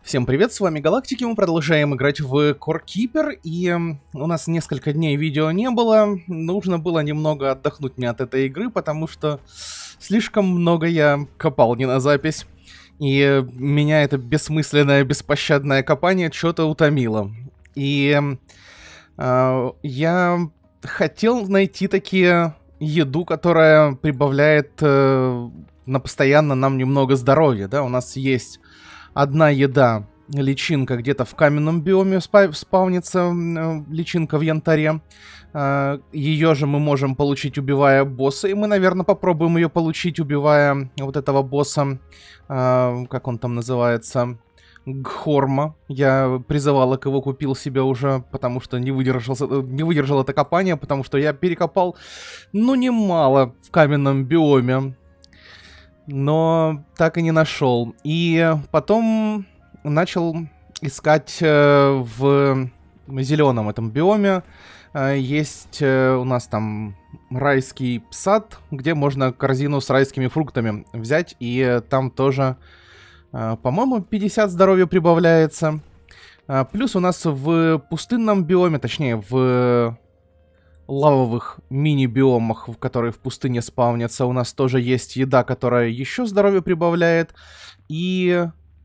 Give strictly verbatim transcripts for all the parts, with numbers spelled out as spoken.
Всем привет, с вами Галактики, мы продолжаем играть в Core Keeper, и у нас несколько дней видео не было, нужно было немного отдохнуть мне от этой игры, потому что слишком много я копал не на запись, и меня это бессмысленное, беспощадное копание что-то утомило. И э, я хотел найти такие еду, которая прибавляет э, на постоянно нам немного здоровья, да, у нас есть... Одна еда, личинка где-то в каменном биоме спа спавнится, э, личинка в янтаре. Э, ее же мы можем получить, убивая босса. И мы, наверное, попробуем ее получить, убивая вот этого босса. Э, как он там называется? Гхорма. Я призывал его, купил себе уже, потому что не выдержал, не выдержал это копание, потому что я перекопал, ну, немало в каменном биоме. Но так и не нашел. И потом начал искать э, в зеленом этом биоме. Э, есть э, у нас там райский сад, где можно корзину с райскими фруктами взять. И э, там тоже, э, по-моему, пятьдесят здоровья прибавляется. Э, плюс у нас в пустынном биоме, точнее в... лавовых мини-биомах, которые в пустыне спавнятся, у нас тоже есть еда, которая еще здоровье прибавляет. И...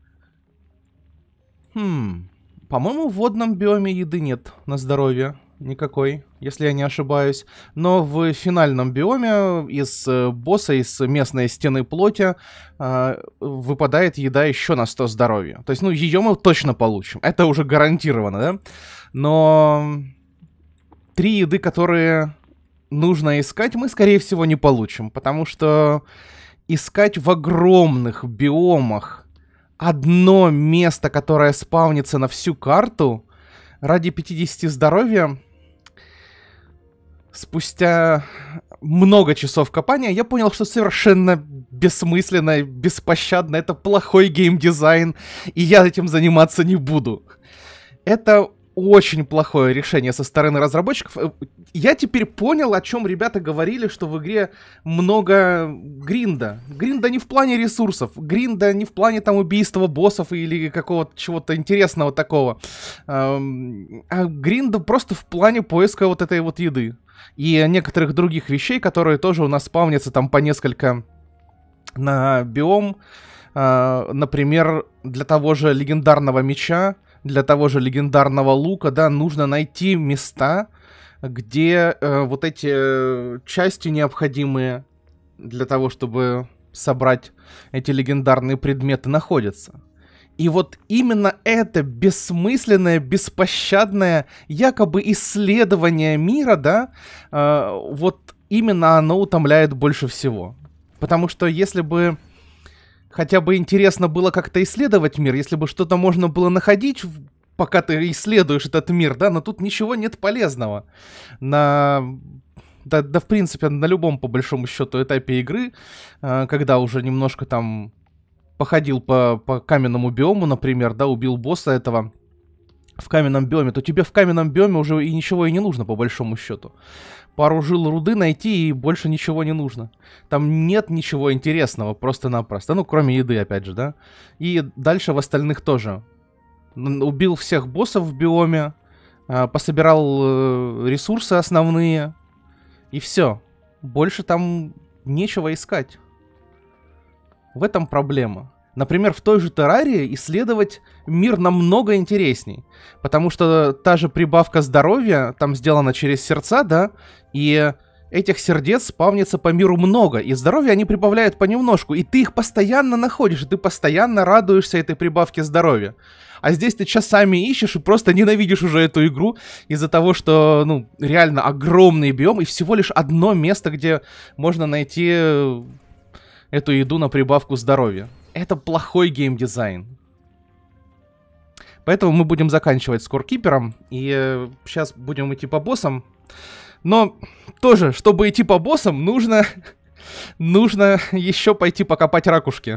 Хм... По-моему, в водном биоме еды нет на здоровье. Никакой, если я не ошибаюсь. Но в финальном биоме из босса, из местной стены плоти э, выпадает еда еще на сто здоровья. То есть, ну, ее мы точно получим. Это уже гарантированно, да? Но... Три еды, которые нужно искать, мы, скорее всего, не получим. Потому что искать в огромных биомах одно место, которое спавнится на всю карту, ради пятидесяти здоровья, спустя много часов копания, я понял, что совершенно бессмысленно, беспощадно. Это плохой геймдизайн, и я этим заниматься не буду. Это... Очень плохое решение со стороны разработчиков. Я теперь понял, о чем ребята говорили, что в игре много гринда. Гринда не в плане ресурсов, гринда не в плане там убийства боссов или какого-то чего-то интересного такого. А гринда просто в плане поиска вот этой вот еды. И некоторых других вещей, которые тоже у нас спавнятся там по несколько на биом. Например, для того же легендарного меча, для того же легендарного лука, да, нужно найти места, где э, вот эти э, части необходимые для того, чтобы собрать эти легендарные предметы, находятся. И вот именно это бессмысленное, беспощадное якобы исследование мира, да, э, вот именно оно утомляет больше всего. Потому что если бы... Хотя бы интересно было как-то исследовать мир, если бы что-то можно было находить, пока ты исследуешь этот мир, да, но тут ничего нет полезного. На... Да, да, в принципе, на любом, по большому счету, этапе игры, когда уже немножко там походил по, по каменному биому, например, да, убил босса этого в каменном биоме, то тебе в каменном биоме уже и ничего и не нужно, по большому счету. Пару жил руды найти, и больше ничего не нужно. Там нет ничего интересного, просто-напросто. Ну, кроме еды, опять же, да? И дальше в остальных тоже. Убил всех боссов в биоме, пособирал ресурсы основные, и все. Больше там нечего искать. В этом проблема. Например, в той же Террарии исследовать мир намного интересней. Потому что та же прибавка здоровья там сделана через сердца, да? И этих сердец спавнится по миру много. И здоровья они прибавляют понемножку. И ты их постоянно находишь. И ты постоянно радуешься этой прибавке здоровья. А здесь ты часами ищешь и просто ненавидишь уже эту игру. Из-за того, что, ну, реально огромный биом. И всего лишь одно место, где можно найти эту еду на прибавку здоровья. Это плохой геймдизайн. Поэтому мы будем заканчивать с Core Keeper'ом. И э, сейчас будем идти по боссам. Но тоже, чтобы идти по боссам, нужно... нужно еще пойти покопать ракушки.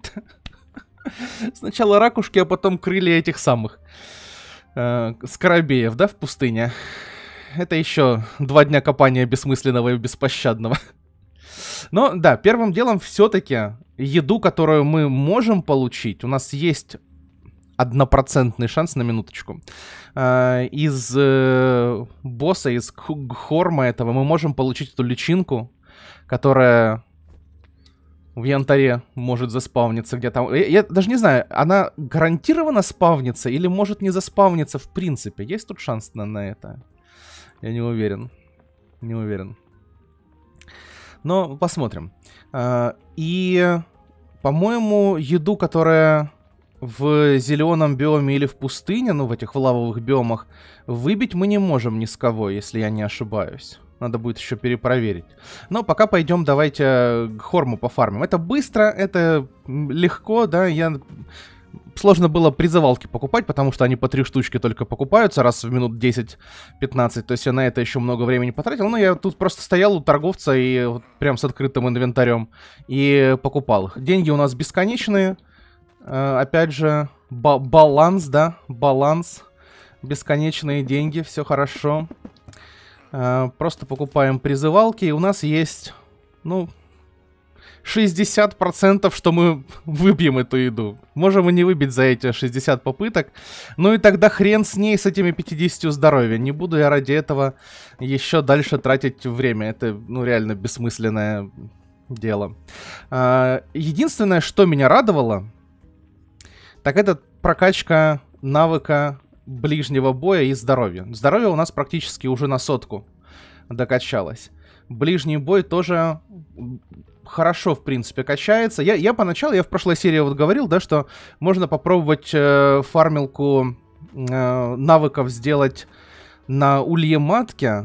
Сначала ракушки, а потом крылья этих самых э, скоробеев, да, в пустыне. Это еще два дня копания бессмысленного и беспощадного. Но, да, первым делом все-таки еду, которую мы можем получить. У нас есть однопроцентный шанс на минуточку. Э, из э, босса, из Гхорма этого мы можем получить эту личинку, которая в янтаре может заспавниться где-то. Я, я даже не знаю, она гарантированно спавнится или может не заспавниться в принципе. Есть тут шанс на, на это? Я не уверен. Не уверен. Но посмотрим. А, и, по-моему, еду, которая в зеленом биоме или в пустыне, ну, в этих лавовых биомах, выбить мы не можем ни с кого, если я не ошибаюсь. Надо будет еще перепроверить. Но пока пойдем, давайте Гхорму пофармим. Это быстро, это легко, да, я... Сложно было призывалки покупать, потому что они по три штучки только покупаются раз в минут десять-пятнадцать. То есть я на это еще много времени потратил. Но я тут просто стоял у торговца и вот прям с открытым инвентарем и покупал их. Деньги у нас бесконечные. Э, опять же, ба баланс, да, баланс. Бесконечные деньги, все хорошо. Э, просто покупаем призывалки. И у нас есть, ну... шестьдесят процентов, что мы выбьем эту еду. Можем и не выбить за эти шестьдесят попыток. Ну и тогда хрен с ней, с этими пятьюдесятью здоровья. Не буду я ради этого еще дальше тратить время. Это, ну, реально бессмысленное дело. А, единственное, что меня радовало, так это прокачка навыка ближнего боя и здоровья. Здоровье у нас практически уже на сотку докачалось. Ближний бой тоже... хорошо, в принципе, качается. Я, я поначалу, я в прошлой серии вот говорил, да, что можно попробовать э, фармилку э, навыков сделать на улье матке,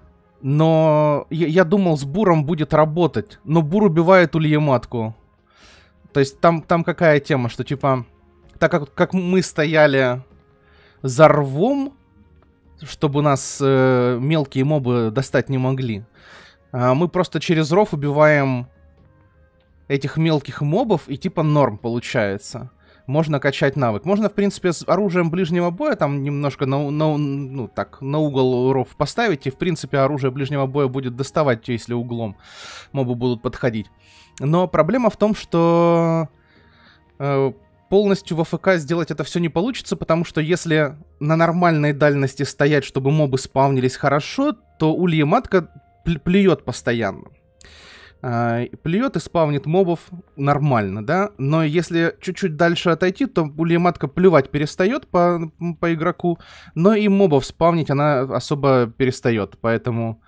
но я, я думал, с буром будет работать, но бур убивает улье матку. То есть там, там какая тема, что типа, так как, как мы стояли за рвом, чтобы нас э, мелкие мобы достать не могли, э, мы просто через ров убиваем этих мелких мобов, и типа норм получается. Можно качать навык. Можно, в принципе, с оружием ближнего боя там немножко на, на, ну, так, на угол ров поставить, и, в принципе, оружие ближнего боя будет доставать, если углом мобы будут подходить. Но проблема в том, что э, полностью в АФК сделать это все не получится, потому что если на нормальной дальности стоять, чтобы мобы спавнились хорошо, то улья матка плюет постоянно. Плюет и спавнит мобов нормально, да, но если чуть-чуть дальше отойти, то улья матка плювать перестает по, по игроку, но и мобов спавнить она особо перестает, поэтому...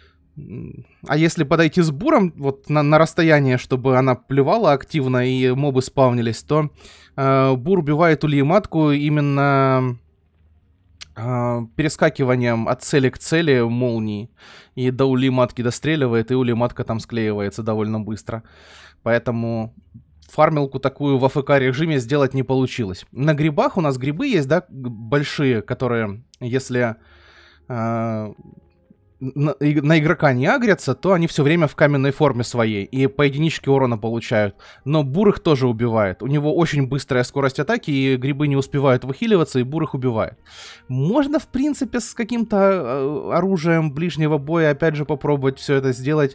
А если подойти с буром вот на, на расстояние, чтобы она плювала активно и мобы спавнились, то э, бур убивает улья матку именно... перескакиванием от цели к цели молнии. И до ульи матки достреливает, и улья матка там склеивается довольно быстро. Поэтому фармилку такую в АФК режиме сделать не получилось. На грибах у нас грибы есть, да, большие, которые, если э, на, на игрока не агрятся, то они все время в каменной форме своей. И по единичке урона получают. Но бур их тоже убивает. У него очень быстрая скорость атаки, и грибы не успевают выхиливаться, и бур их убивает. Можно, в принципе, с каким-то оружием ближнего боя, опять же, попробовать все это сделать.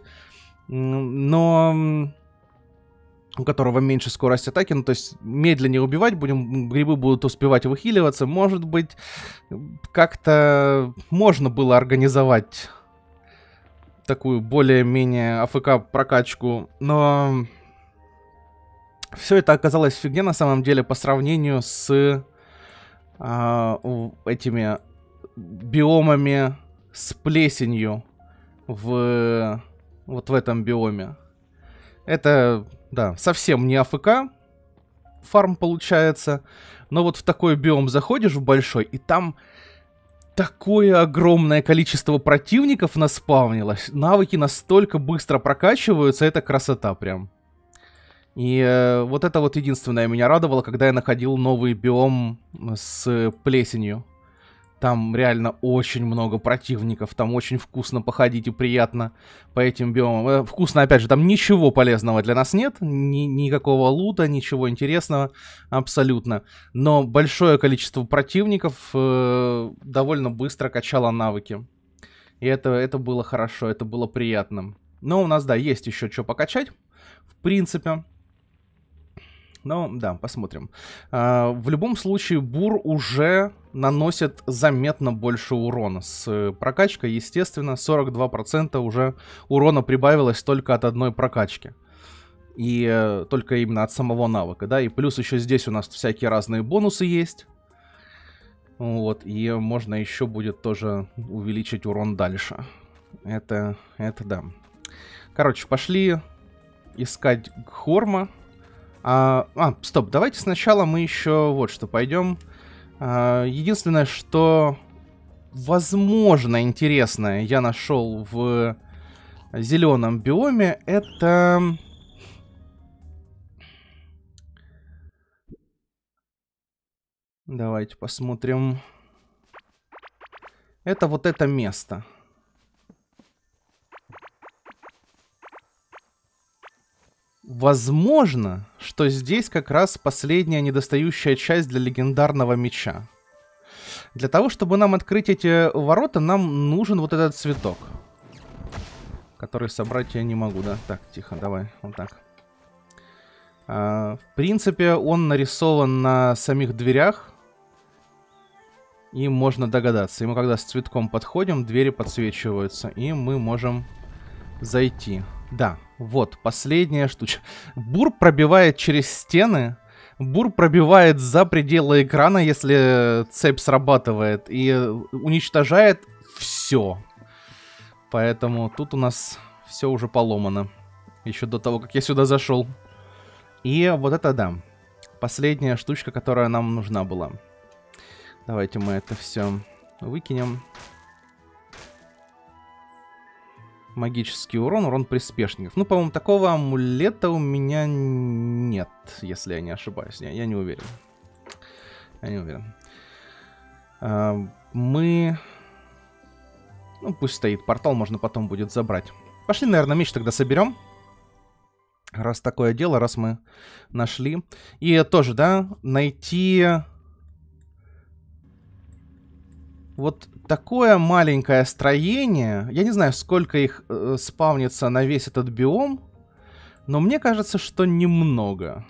Но... у которого меньше скорость атаки, ну, то есть медленнее убивать будем, грибы будут успевать выхиливаться. Может быть, как-то можно было организовать такую более-менее АФК прокачку, но все это оказалось фигня на самом деле по сравнению с а, этими биомами с плесенью в вот в этом биоме. Это... да, совсем не АФК фарм получается, но вот в такой биом заходишь в большой, и там такое огромное количество противников наспавнилось, навыки настолько быстро прокачиваются, это красота прям. И э, вот это вот единственное меня радовало, когда я находил новый биом с плесенью. Там реально очень много противников, там очень вкусно походить и приятно по этим биомам. Вкусно, опять же, там ничего полезного для нас нет, ни никакого лута, ничего интересного, абсолютно. Но большое количество противников э, довольно быстро качало навыки. И это, это было хорошо, это было приятно. Но у нас, да, есть еще что покачать, в принципе. Но, да, посмотрим. А, в любом случае, бур уже наносит заметно больше урона. С прокачкой, естественно, сорок два процента уже урона прибавилось только от одной прокачки. И э, только именно от самого навыка, да. И плюс еще здесь у нас всякие разные бонусы есть. Вот, и можно еще будет тоже увеличить урон дальше. Это, это да. Короче, пошли искать Хорма. А, а, стоп, давайте сначала мы еще вот что пойдем. А, единственное, что возможно интересное я нашел в зеленом биоме, это... Давайте посмотрим. Это вот это место. Возможно, что здесь как раз последняя недостающая часть для легендарного меча. Для того, чтобы нам открыть эти ворота, нам нужен вот этот цветок. Который собрать я не могу, да? Так, тихо, давай, вот так. А, в принципе, он нарисован на самих дверях. И можно догадаться. И мы когда с цветком подходим, двери подсвечиваются. И мы можем зайти. Да, вот, последняя штучка. Бур пробивает через стены. Бур пробивает за пределы экрана, если цепь срабатывает. И уничтожает все. Поэтому тут у нас все уже поломано. Еще до того, как я сюда зашел. И вот это, да, последняя штучка, которая нам нужна была. Давайте мы это все выкинем. Магический урон, урон приспешников. Ну, по-моему, такого амулета у меня нет, если я не ошибаюсь. Я, я не уверен. Я не уверен. А, мы... Ну, пусть стоит портал, можно потом будет забрать. Пошли, наверное, меч тогда соберем. Раз такое дело, раз мы нашли. И тоже, да, найти... Вот такое маленькое строение. Я не знаю, сколько их э, спавнится на весь этот биом. Но мне кажется, что немного.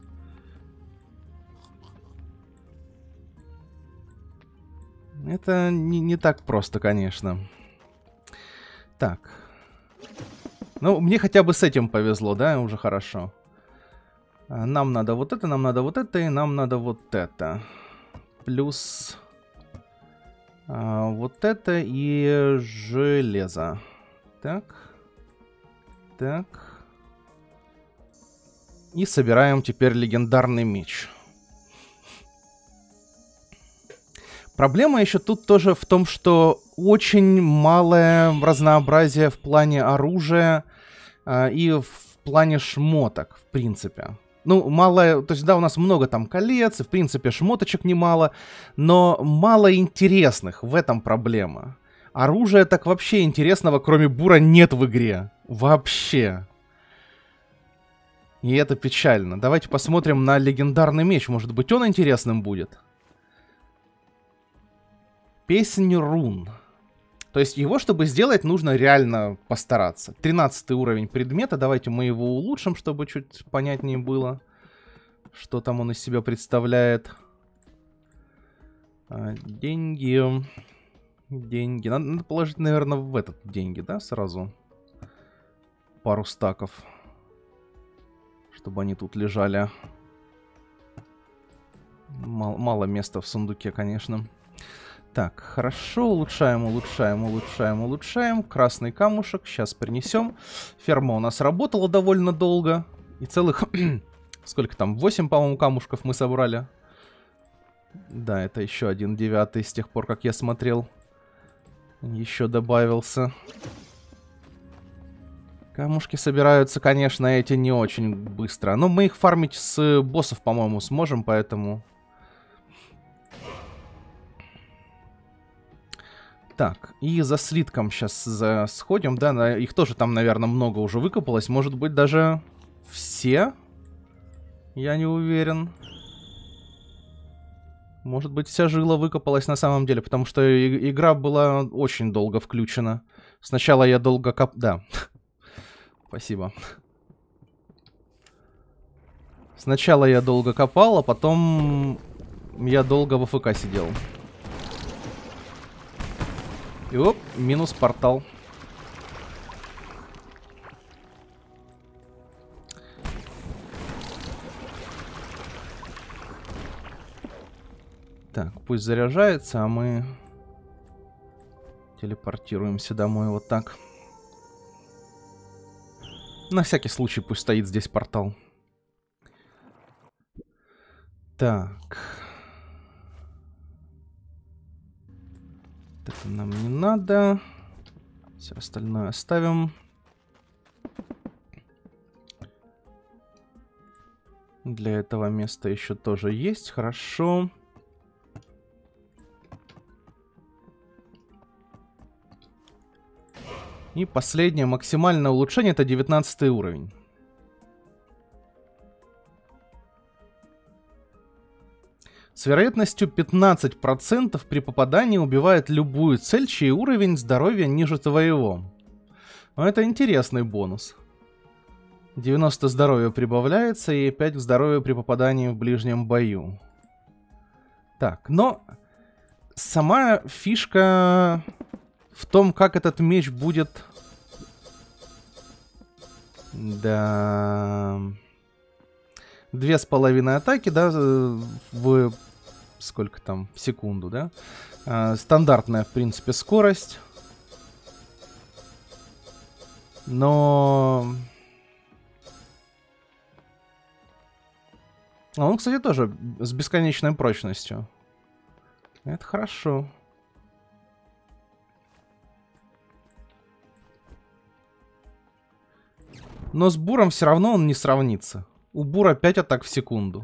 Это не, не так просто, конечно. Так. Ну, мне хотя бы с этим повезло, да? Уже хорошо. Нам надо вот это, нам надо вот это, и нам надо вот это. Плюс... А, вот это и железо. Так. Так. И собираем теперь легендарный меч. Проблема еще тут тоже в том, что очень малое разнообразие в плане оружия а, и в плане шмоток, в принципе. Ну, мало, то есть, да, у нас много там колец, и, в принципе, шмоточек немало, но мало интересных, в этом проблема. Оружия так вообще интересного, кроме бура, нет в игре. Вообще. И это печально. Давайте посмотрим на легендарный меч, может быть, он интересным будет. Песнь рун. То есть его, чтобы сделать, нужно реально постараться. тринадцатый уровень предмета. Давайте мы его улучшим, чтобы чуть понятнее было, что там он из себя представляет. А, деньги. Деньги. Надо, надо положить, наверное, в этот деньги, да, сразу. Пару стаков. Чтобы они тут лежали. Мал, мало места в сундуке, конечно. Так, хорошо, улучшаем, улучшаем, улучшаем, улучшаем. Красный камушек, сейчас принесем. Ферма у нас работала довольно долго. И целых, сколько там, восемь, по-моему, камушков мы собрали. Да, это еще один девятый с тех пор, как я смотрел. Еще добавился. Камушки собираются, конечно, эти не очень быстро. Но мы их фармить с боссов, по-моему, сможем, поэтому... Так, и за слитком сейчас за... сходим, да, на... их тоже там, наверное, много уже выкопалось. Может быть, даже все? Я не уверен. Может быть, вся жила выкопалась на самом деле, потому что и игра была очень долго включена. Сначала я долго коп... Да. Спасибо. Сначала я долго копал, а потом я долго в АФК сидел. И оп, минус портал. Так, пусть заряжается, а мы телепортируемся домой вот так. На всякий случай пусть стоит здесь портал. Так. Это нам не надо. Все остальное оставим. Для этого места еще тоже есть. Хорошо. И последнее максимальное улучшение — это девятнадцатый уровень. С вероятностью пятнадцать процентов при попадании убивает любую цель, чей уровень здоровья ниже твоего. Но это интересный бонус. девяносто здоровья прибавляется и пять здоровья при попадании в ближнем бою. Так, но сама фишка в том, как этот меч будет... Да... Две с половиной атаки, да, в... Сколько там? В секунду, да? А, стандартная, в принципе, скорость. Но... А он, кстати, тоже с бесконечной прочностью. Это хорошо. Но с буром все равно он не сравнится. У бура пять атак в секунду.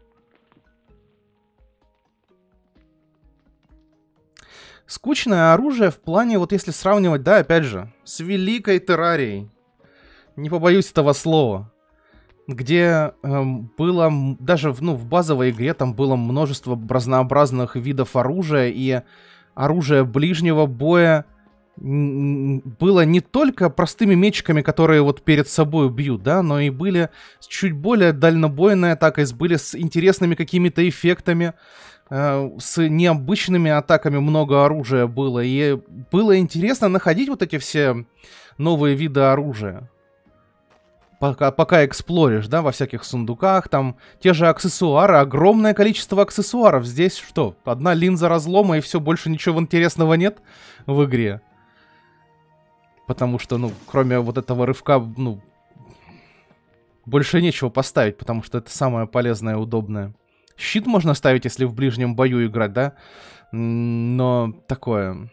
Скучное оружие в плане, вот если сравнивать, да, опять же, с великой Террарией. Не побоюсь этого слова. Где э, было, даже ну, в базовой игре там было множество разнообразных видов оружия. И оружие ближнего боя было не только простыми мечиками, которые вот перед собой бьют, да, но и были с чуть более дальнобойной атакой, были с интересными какими-то эффектами, э, с необычными атаками много оружия было. И было интересно находить вот эти все новые виды оружия. Пока, пока эксплоришь, да, во всяких сундуках, там те же аксессуары, огромное количество аксессуаров. Здесь что, одна линза разлома и все, больше ничего интересного нет в игре. Потому что, ну, кроме вот этого рывка, ну, больше нечего поставить, потому что это самое полезное и удобное. Щит можно ставить, если в ближнем бою играть, да? Но такое...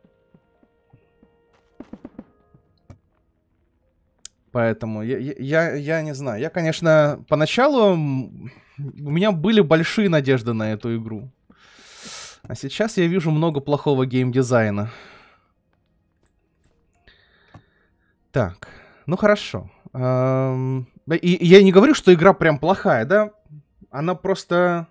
Поэтому я, я, я не знаю. Я, конечно, поначалу у меня были большие надежды на эту игру. А сейчас я вижу много плохого геймдизайна. Так, ну хорошо. Эм, и я не говорю, что игра прям плохая, да? Она просто...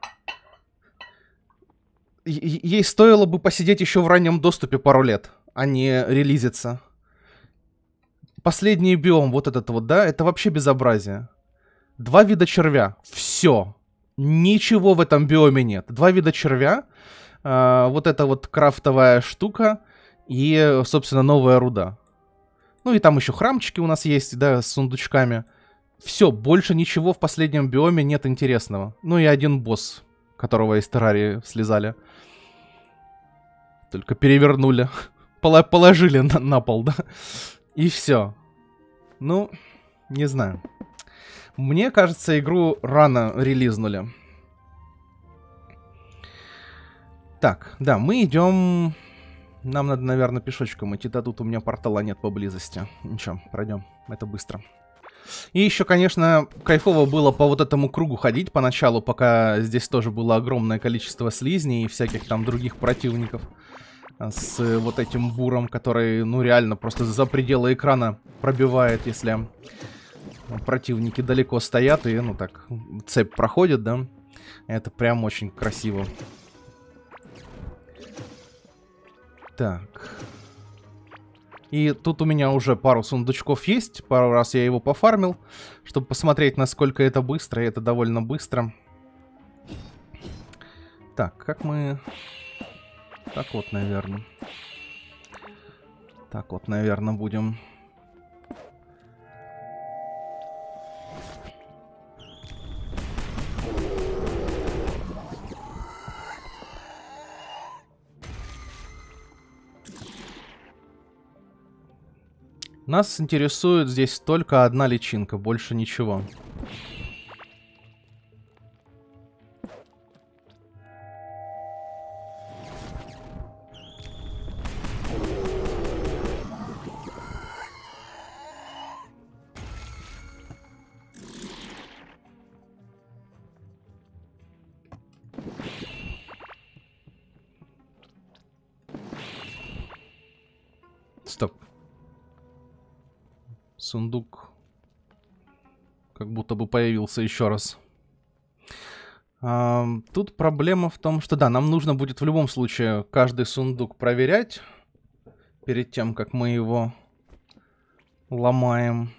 Ей стоило бы посидеть еще в раннем доступе пару лет, а не релизиться. Последний биом, вот этот вот, да, это вообще безобразие. Два вида червя. Все. Ничего в этом биоме нет. Два вида червя. Э, вот эта вот крафтовая штука. И, собственно, новая руда. Ну и там еще храмчики у нас есть, да, с сундучками. Все, больше ничего в последнем биоме нет интересного. Ну и один босс, которого из террарии слезали. Только перевернули. Положили на, на пол, да. И все. Ну, не знаю. Мне кажется, игру рано релизнули. Так, да, мы идем... Нам надо, наверное, пешочком идти. Да тут у меня портала нет поблизости. Ничего, пройдем. Это быстро. И еще, конечно, кайфово было по вот этому кругу ходить поначалу, пока здесь тоже было огромное количество слизней и всяких там других противников. С вот этим буром, который, ну, реально просто за пределы экрана пробивает, если противники далеко стоят и, ну, так, цепь проходит, да. Это прям очень красиво. Так. И тут у меня уже пару сундучков есть. Пару раз я его пофармил, чтобы посмотреть, насколько это быстро. И это довольно быстро. Так, как мы... Так вот, наверное. Так вот, наверное, будем... Нас интересует здесь только одна личинка, больше ничего. Стоп. Сундук как будто бы появился еще раз. А, тут проблема в том, что да, нам нужно будет в любом случае каждый сундук проверять перед тем, как мы его ломаем.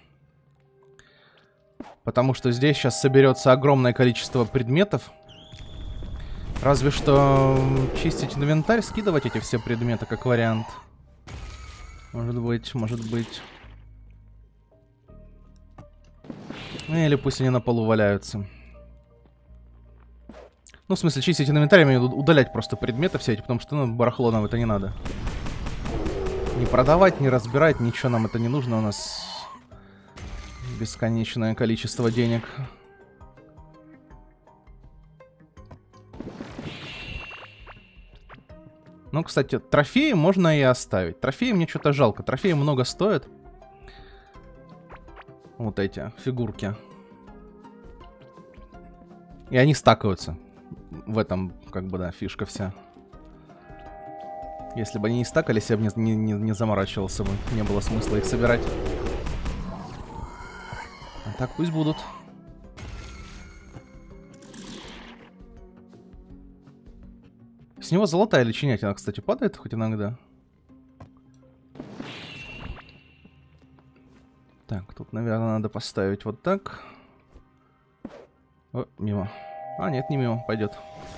Потому что здесь сейчас соберется огромное количество предметов. Разве что чистить инвентарь, скидывать эти все предметы как вариант. Может быть, может быть. Или пусть они на полу валяются. Ну, в смысле, чистить инвентарь, я имею в виду удалять просто предметы все эти, потому что, ну, барахло нам это не надо. Не продавать, не разбирать, ничего нам это не нужно. У нас бесконечное количество денег. Ну, кстати, трофеи можно и оставить. Трофеи мне что-то жалко. Трофеи много стоят. Вот эти фигурки. И они стакаются. В этом, как бы, да, фишка вся. Если бы они не стакались, я бы не, не, не заморачивался бы. Не было смысла их собирать. А так пусть будут. С него золотая личинятина, кстати, падает хоть иногда. Так, тут, наверное, надо поставить вот так. О, мимо. А, нет, не мимо, пойдет.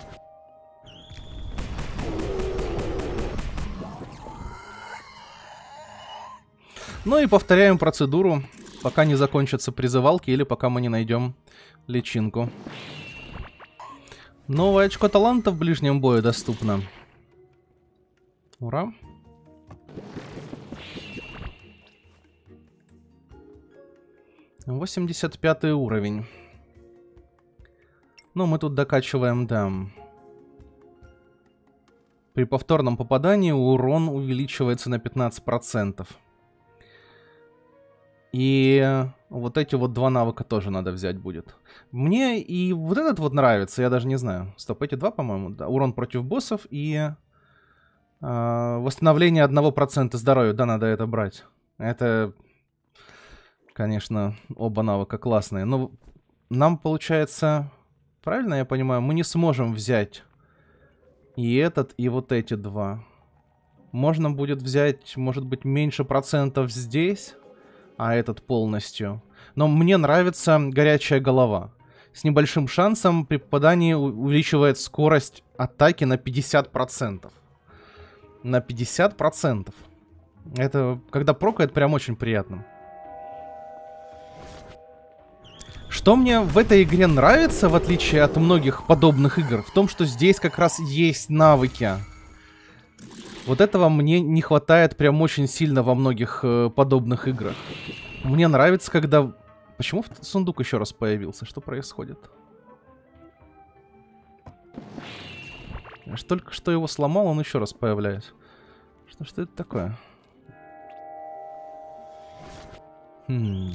Ну и повторяем процедуру, пока не закончатся призывалки или пока мы не найдем личинку. Новое очко таланта в ближнем бою доступно. Ура. восемьдесят пятый уровень. Ну, мы тут докачиваем, да. При повторном попадании урон увеличивается на пятнадцать процентов. И вот эти вот два навыка тоже надо взять будет. Мне и вот этот вот нравится, я даже не знаю. Стоп, эти два, по-моему, да. Урон против боссов и э, восстановление одного процента здоровья. Да, надо это брать. Это, конечно, оба навыка классные. Но нам, получается, правильно я понимаю, мы не сможем взять и этот, и вот эти два. Можно будет взять, может быть, меньше процентов здесь, а этот полностью. Но мне нравится горячая голова. С небольшим шансом при попадании увеличивает скорость атаки на пятьдесят процентов. На пятьдесят процентов. Это, когда прокает, прям очень приятно. Что мне в этой игре нравится, в отличие от многих подобных игр, в том, что здесь как раз есть навыки. Вот этого мне не хватает прям очень сильно во многих э, подобных играх. Мне нравится, когда... Почему сундук еще раз появился? Что происходит? Я ж только что его сломал, он еще раз появляется. Что, что это такое? Хм...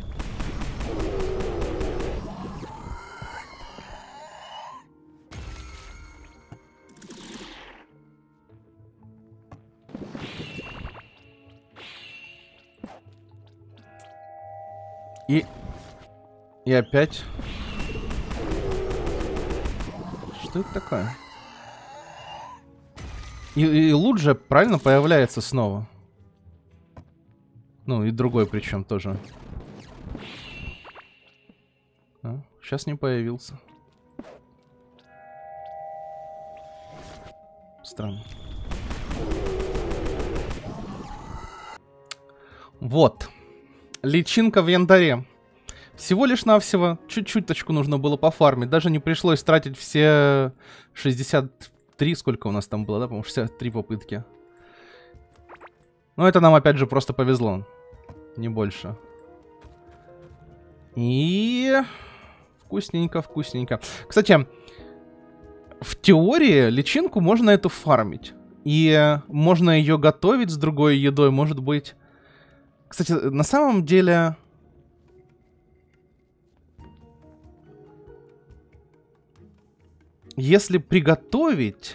И... И опять... Что это такое? И, и лут же правильно появляется снова. Ну, и другой причем тоже. А, сейчас не появился. Странно. Вот. Личинка в янтаре. Всего лишь навсего чуть-чуть точку нужно было пофармить. Даже не пришлось тратить все шестьдесят три, сколько у нас там было, да, по-моему, шестьдесят три попытки. Но это нам опять же просто повезло. Не больше. И... Вкусненько, вкусненько. Кстати, в теории личинку можно эту фармить. И можно ее готовить с другой едой, может быть. Кстати, на самом деле... Если приготовить...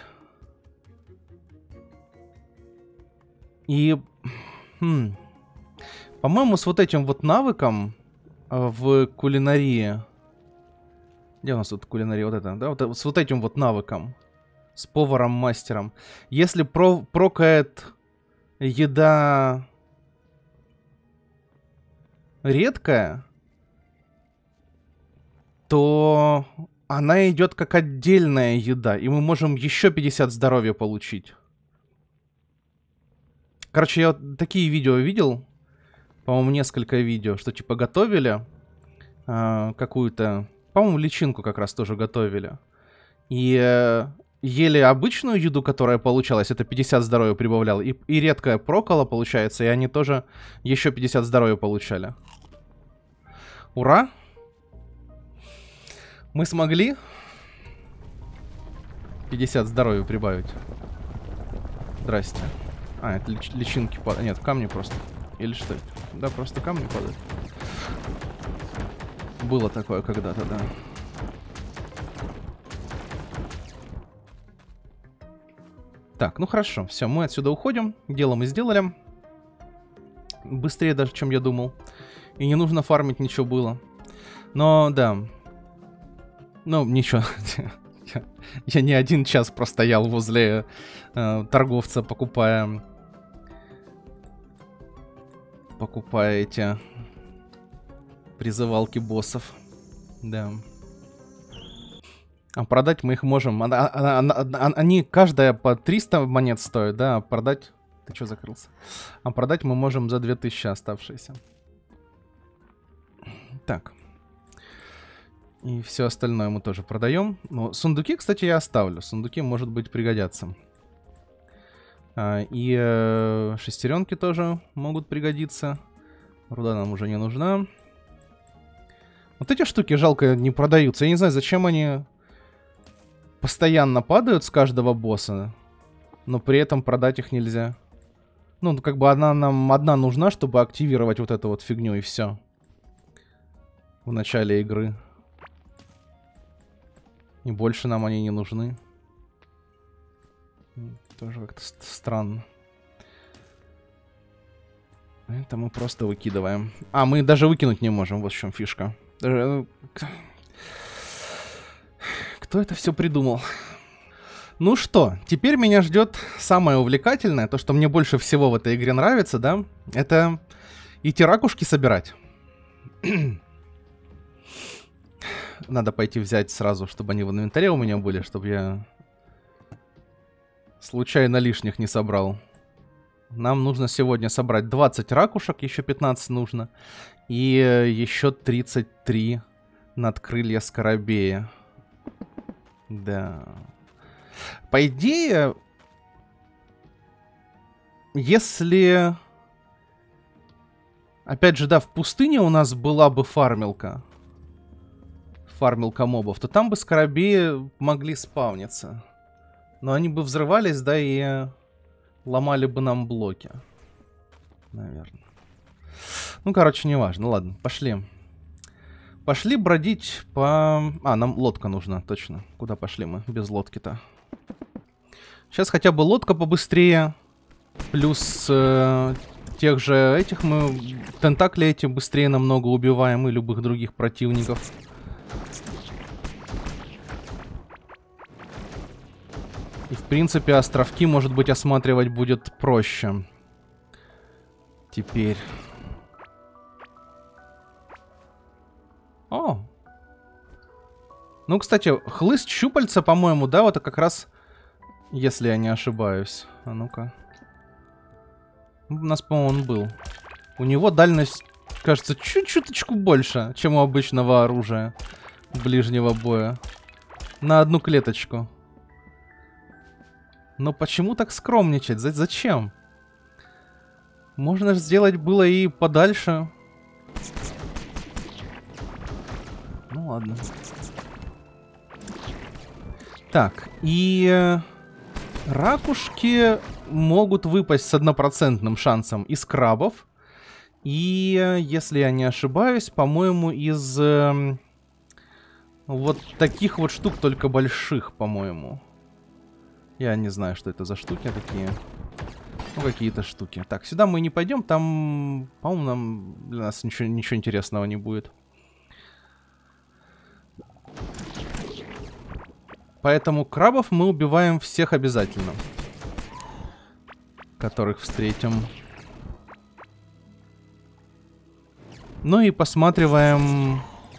И... Хм, по-моему, с вот этим вот навыком в кулинарии... Где у нас тут кулинария? Вот это, да? Вот, с вот этим вот навыком. С поваром-мастером. Если про прокает еда редкая, то она идет как отдельная еда. И мы можем еще пятьдесят здоровья получить. Короче, я вот такие видео видел. По-моему, несколько видео, что типа готовили э, какую-то... По-моему, личинку как раз тоже готовили. И э, ели обычную еду, которая получалась, это пятьдесят здоровья прибавлял. И, и редкая прокола, получается, и они тоже еще пятьдесят здоровья получали. Ура! Мы смогли пятьдесят здоровья прибавить. Здрасте. А, это лич личинки падают. Нет, камни просто. Или что это? Да, просто камни падают. Было такое когда-то, да. Так, ну хорошо. Все, мы отсюда уходим. Дело мы сделали. Быстрее даже, чем я думал. И не нужно фармить ничего было. Но, да. Ну, ничего. я, я не один час простоял возле э, торговца, покупая... Покупая эти... призывалки боссов. Да. А продать мы их можем. А, а, а, а, они каждая по триста монет стоят, да? А продать... Ты что закрылся? А продать мы можем за две тысячи оставшиеся. Так. И все остальное мы тоже продаем. Но сундуки, кстати, я оставлю. Сундуки, может быть, пригодятся. А, и э, шестеренки тоже могут пригодиться. Руда нам уже не нужна. Вот эти штуки, жалко, не продаются. Я не знаю, зачем они постоянно падают с каждого босса, но при этом продать их нельзя. Ну, как бы одна нам одна нужна, чтобы активировать вот эту вот фигню, и все. В начале игры. И больше нам они не нужны. Тоже как-то странно. Это мы просто выкидываем. А, мы даже выкинуть не можем, вот в чем фишка. Даже... Кто это все придумал? Ну что, теперь меня ждет самое увлекательное, то, что мне больше всего в этой игре нравится, да? Это идти ракушки собирать. Надо пойти взять сразу, чтобы они в инвентаре у меня были, чтобы я случайно лишних не собрал. Нам нужно сегодня собрать двадцать ракушек, еще пятнадцать нужно. И еще тридцать три надкрылья скоробея. Да. По идее, если... Опять же, да, в пустыне у нас была бы фармилка. Фармилка мобов, то там бы скоробеи могли спавниться. Но они бы взрывались, да, и ломали бы нам блоки. Наверное. Ну, короче, неважно. Ладно, пошли. Пошли бродить по... А, нам лодка нужна, точно. Куда пошли мы без лодки-то? Сейчас хотя бы лодка побыстрее. Плюс э, тех же этих мы... Тентакли эти быстрее намного убиваем и любых других противников. И, в принципе, островки, может быть, осматривать будет проще. Теперь. Ну, кстати, хлыст щупальца, по-моему, да, вот это как раз... Если я не ошибаюсь. А ну-ка. У нас, по-моему, он был. У него дальность, кажется, чуть-чуточку больше, чем у обычного оружия ближнего боя. На одну клеточку. Но почему так скромничать? За- зачем? Можно же сделать было и подальше. Ну ладно. Так, и... Ракушки могут выпасть с однопроцентным шансом из крабов. И, если я не ошибаюсь, по-моему, из э, вот таких вот штук, только больших, по-моему. Я не знаю, что это за штуки такие. Ну, какие-то штуки. Так, сюда мы не пойдем, там, по-моему, нам для нас ничего, ничего интересного не будет. Поэтому крабов мы убиваем всех обязательно, которых встретим. Ну и посматриваем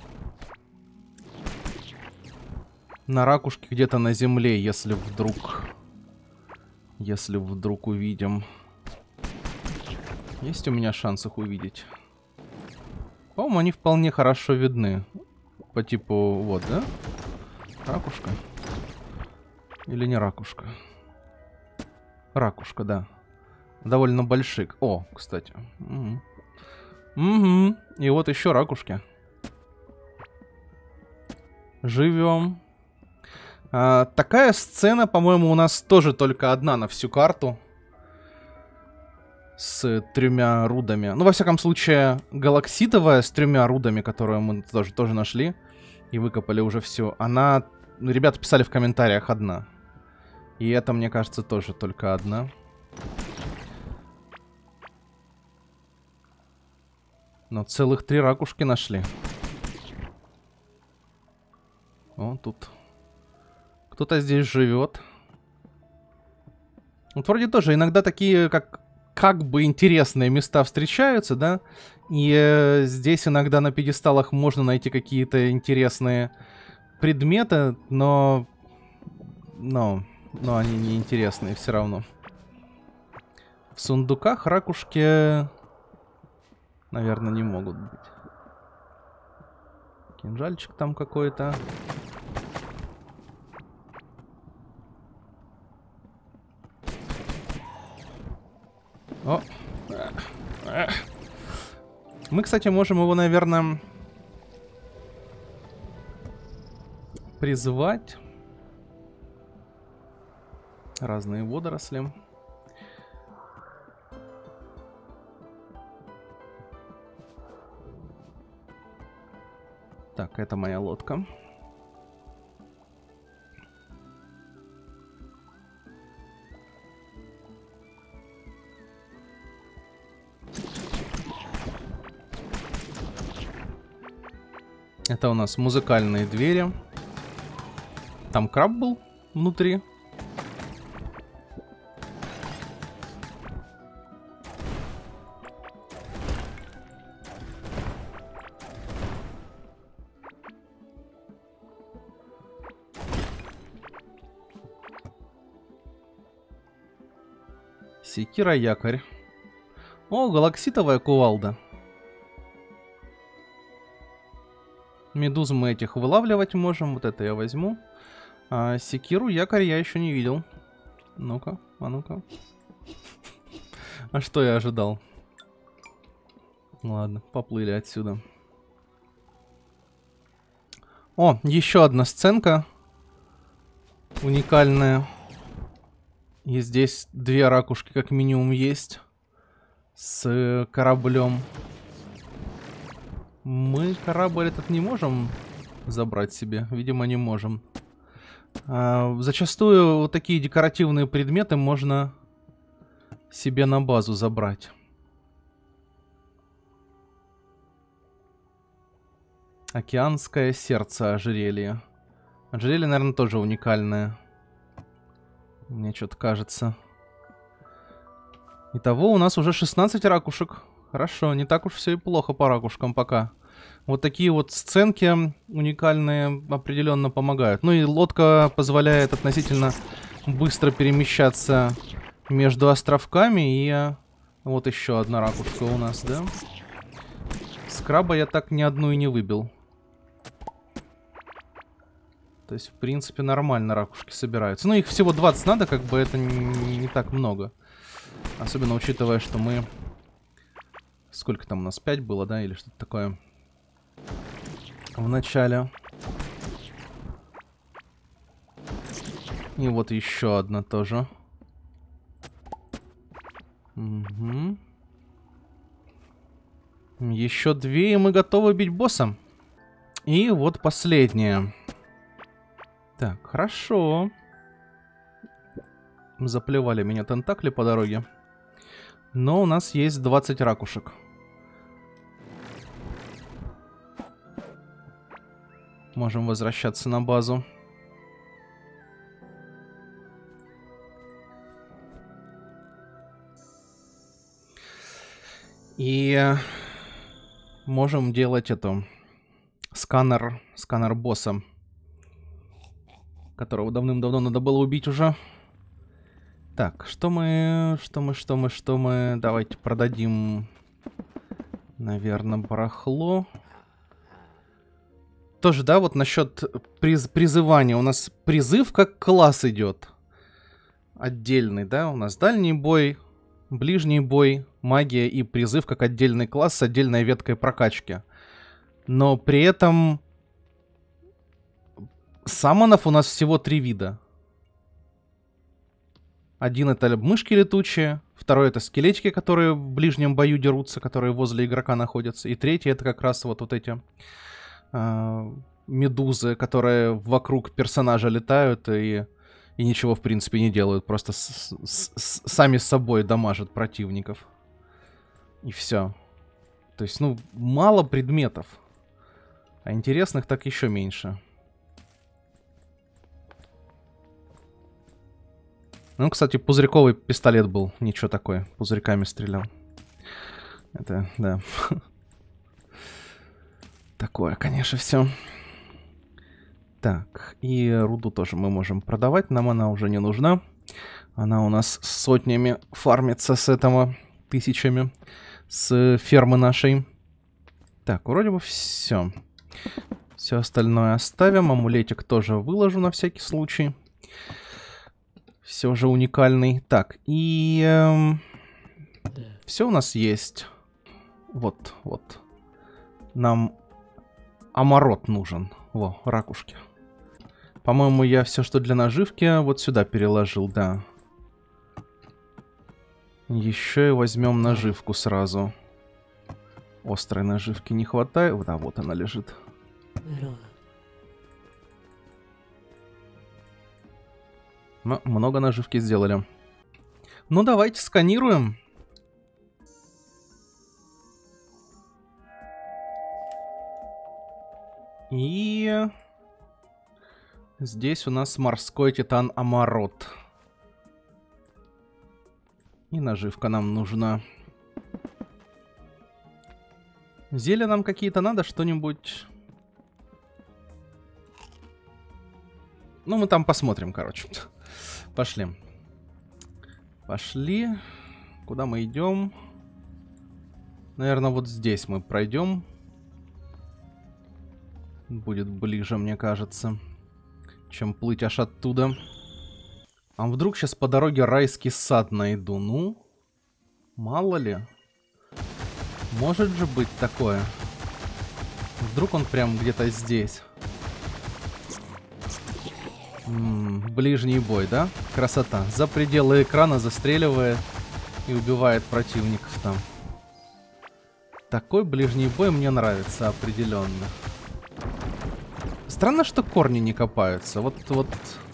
на ракушки где-то на земле, если вдруг... Если вдруг увидим. Есть у меня шанс их увидеть? По-моему, они вполне хорошо видны. По типу, вот, да? Ракушка. Или не ракушка? Ракушка, да. Довольно больших. О, кстати. Угу. Угу. И вот еще ракушки. Живем. А, такая сцена, по-моему, у нас тоже только одна на всю карту. С тремя рудами. Ну, во всяком случае, галакситовая с тремя рудами, которую мы тоже, тоже нашли. И выкопали уже все. Она... Ребята писали в комментариях одна. И это, мне кажется, тоже только одна. Но целых три ракушки нашли. О, тут... Кто-то здесь живет. Вот вроде тоже иногда такие, как, как бы интересные места встречаются, да? И э, здесь иногда на пьедесталах можно найти какие-то интересные предметы, но... Но... Но они не интересные все равно. В сундуках ракушки, наверное, не могут быть. Кинжальчик там какой-то. О! Мы, кстати, можем его, наверное, призвать. Разные водоросли. Так, это моя лодка. Это у нас музыкальные двери. Там краб был внутри. Секира, якорь. О, галакситовая кувалда. Медуз мы этих вылавливать можем. Вот это я возьму. А секиру, якорь я еще не видел. Ну-ка, а ну-ка. А что я ожидал? Ладно, поплыли отсюда. О, еще одна сценка. Уникальная. И здесь две ракушки как минимум есть. С кораблем. Мы корабль этот не можем забрать себе. Видимо, не можем. А, зачастую вот такие декоративные предметы можно себе на базу забрать. Океанское сердце ожерелья. Ожерелье, наверное, тоже уникальное. Мне что-то кажется. Итого у нас уже шестнадцать ракушек. Хорошо, не так уж все и плохо по ракушкам пока. Вот такие вот сценки уникальные определенно помогают. Ну и лодка позволяет относительно быстро перемещаться между островками. И вот еще одна ракушка у нас, да? Скраба я так ни одну и не выбил. То есть, в принципе, нормально ракушки собираются. Ну, их всего двадцать надо, как бы это не, не так много. Особенно учитывая, что мы... Сколько там у нас? пять было, да? Или что-то такое? В начале. И вот еще одна тоже. Угу. Еще две, и мы готовы бить босса. И вот последняя. Так, хорошо. Заплевали меня тентакли по дороге. Но у нас есть двадцать ракушек. Можем возвращаться на базу. И можем делать эту сканер, сканер босса, которого давным-давно надо было убить уже. Так, что мы, что мы, что мы, что мы... Давайте продадим, наверное, барахло. Тоже, да, вот насчет приз призывания. У нас призыв как класс идет. Отдельный, да? У нас дальний бой, ближний бой, магия и призыв как отдельный класс с отдельной веткой прокачки. Но при этом саммонов у нас всего три вида. Один это мышки летучие, второй это скелетики, которые в ближнем бою дерутся, которые возле игрока находятся. И третий это как раз вот, вот эти э, медузы, которые вокруг персонажа летают и, и ничего в принципе не делают. Просто с, с, с, сами с собой дамажат противников. И все. То есть, ну, мало предметов. А интересных так еще меньше. Ну, кстати, пузырьковый пистолет был. Ничего такое. Пузырьками стрелял. Это, да. Такое, конечно, все. Так, и руду тоже мы можем продавать. Нам она уже не нужна. Она у нас сотнями фармится с этого. Тысячами. С фермы нашей. Так, вроде бы все. Все остальное оставим. Амулетик тоже выложу на всякий случай. Все же уникальный. Так, и... Эм, все у нас есть. Вот, вот. Нам амарот нужен. Во, ракушки. По-моему, я все, что для наживки, вот сюда переложил, да. Еще и возьмем наживку сразу. Острой наживки не хватает. Да, вот она лежит. Ну, много наживки сделали. Ну, давайте сканируем. И... здесь у нас морской титан амарот. И наживка нам нужна. Зелья нам какие-то надо, что-нибудь... Ну, мы там посмотрим, короче. Пошли. Пошли. Куда мы идем? Наверное, вот здесь мы пройдем. Будет ближе, мне кажется, чем плыть аж оттуда. А вдруг сейчас по дороге райский сад найду? Ну, мало ли. Может же быть такое. Вдруг он прям где-то здесь. М-м, ближний бой, да? Красота. За пределы экрана застреливает и убивает противников там. Такой ближний бой мне нравится определенно. Странно, что корни не копаются. Вот, вот...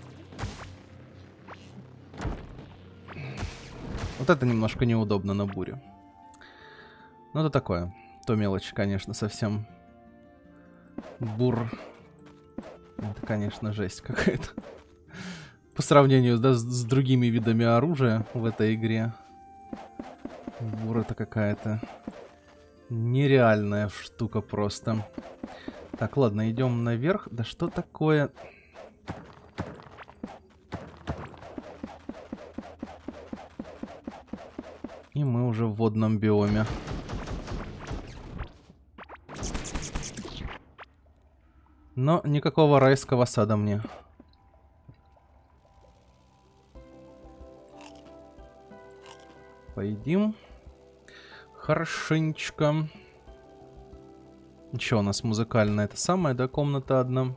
Вот это немножко неудобно на буре. Ну, это такое. То мелочь, конечно, совсем. Бур... Это, конечно, жесть какая-то. По сравнению, да, с, с другими видами оружия в этой игре. Бур это какая-то Нереальная штука просто. Так, ладно, идем наверх. Да что такое? И мы уже в водном биоме. Но никакого райского сада мне. Поедим. Хорошенечко. Ничего, у нас музыкальная. Это самая, да, комната одна.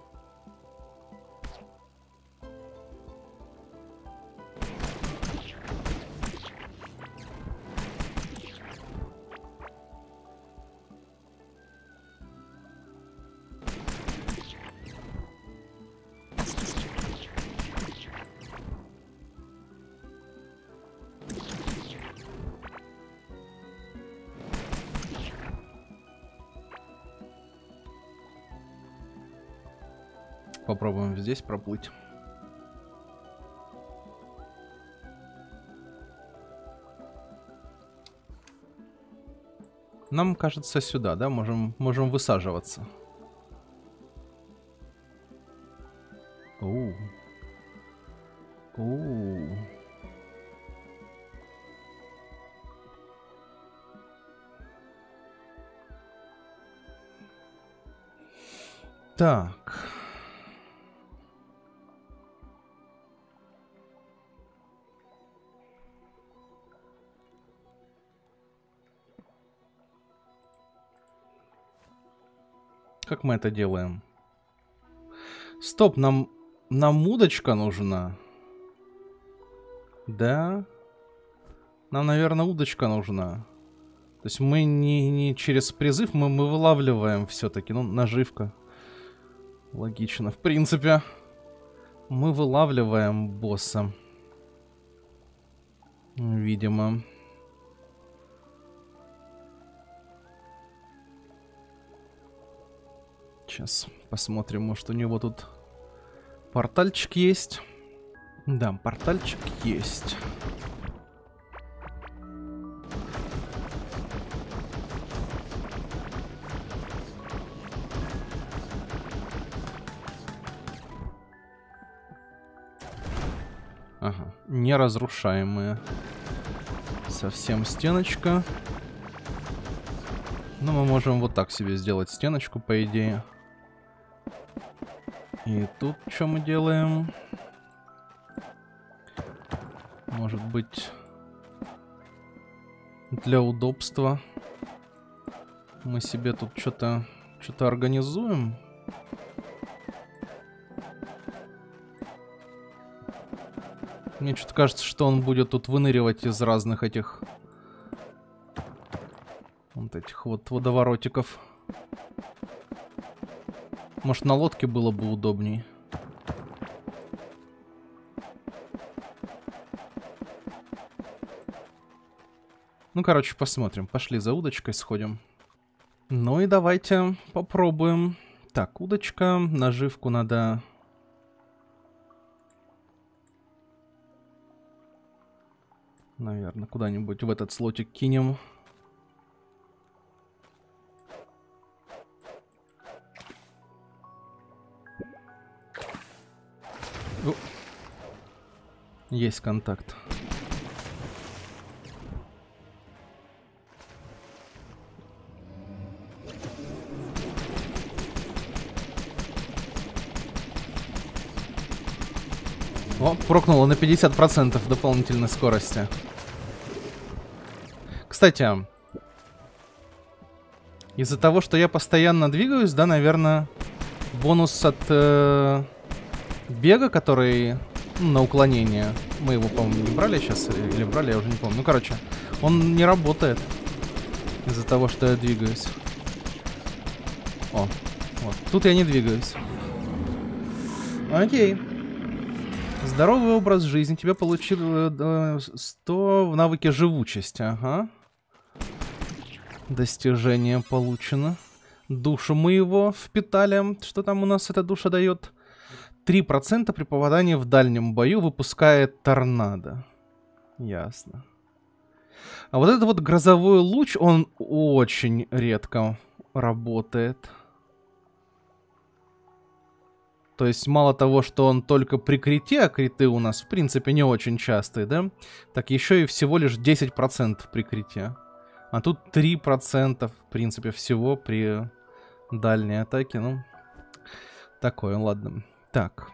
Попробуем здесь проплыть. Нам кажется сюда, да? Можем, можем высаживаться. Оу. Оу. Так. Как мы это делаем? Стоп, нам, нам удочка нужна. Да? Нам, наверное, удочка нужна. То есть мы не, не через призыв, мы, мы вылавливаем все-таки. Ну, наживка. Логично. В принципе, мы вылавливаем босса. Видимо. Сейчас посмотрим, может, у него тут портальчик есть. Да, портальчик есть. Ага, неразрушаемая. Совсем стеночка. Ну, мы можем вот так себе сделать стеночку, по идее. И тут что мы делаем? Может быть, для удобства мы себе тут что-то что-то организуем. Мне что-то кажется, что он будет тут выныривать из разных этих вот этих вот водоворотиков. Может, на лодке было бы удобней. Ну, короче, посмотрим. Пошли за удочкой сходим. Ну и давайте попробуем. Так, удочка. Наживку надо... Наверное, куда-нибудь в этот слотик кинем. О. Есть контакт. О, прокнуло на пятьдесят процентов дополнительной скорости. Кстати, из-за того, что я постоянно двигаюсь, да, наверное, бонус от э, бега, который ну, на уклонение. Мы его, по-моему, не брали сейчас или брали, я уже не помню. Ну, короче, он не работает из-за того, что я двигаюсь. О, вот. Тут я не двигаюсь. Окей. Здоровый образ жизни. Тебя получил э, сто в навыке живучесть. Ага. Достижение получено. Душу мы его впитали. Что там у нас эта душа дает? три процента при попадании в дальнем бою выпускает торнадо. Ясно. А вот этот вот грозовой луч, он очень редко работает. То есть мало того, что он только при крите, а криты у нас в принципе не очень частые, да? Так еще и всего лишь десять процентов при крите. А тут три процента в принципе всего при дальней атаке. Ну, такое, ладно. Так.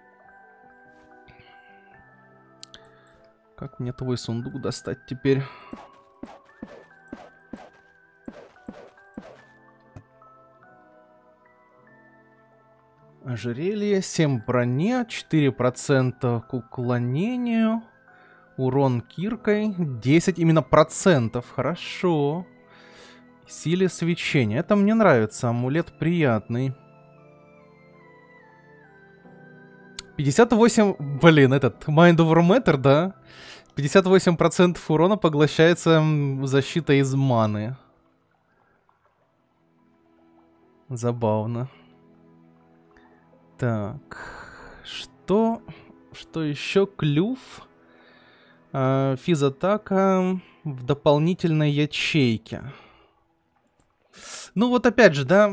Как мне твой сундук достать теперь? Ожерелье, семь брони, четыре процента к уклонению, урон киркой, десять именно процентов, хорошо. Силе свечения, это мне нравится, амулет приятный. пятьдесят восемь, блин, этот, Mind over Matter, да? пятьдесят восемь процентов урона поглощается защитой из маны. Забавно. Так, что, что еще? Клюв, э, физатака в дополнительной ячейке. Ну вот опять же, да,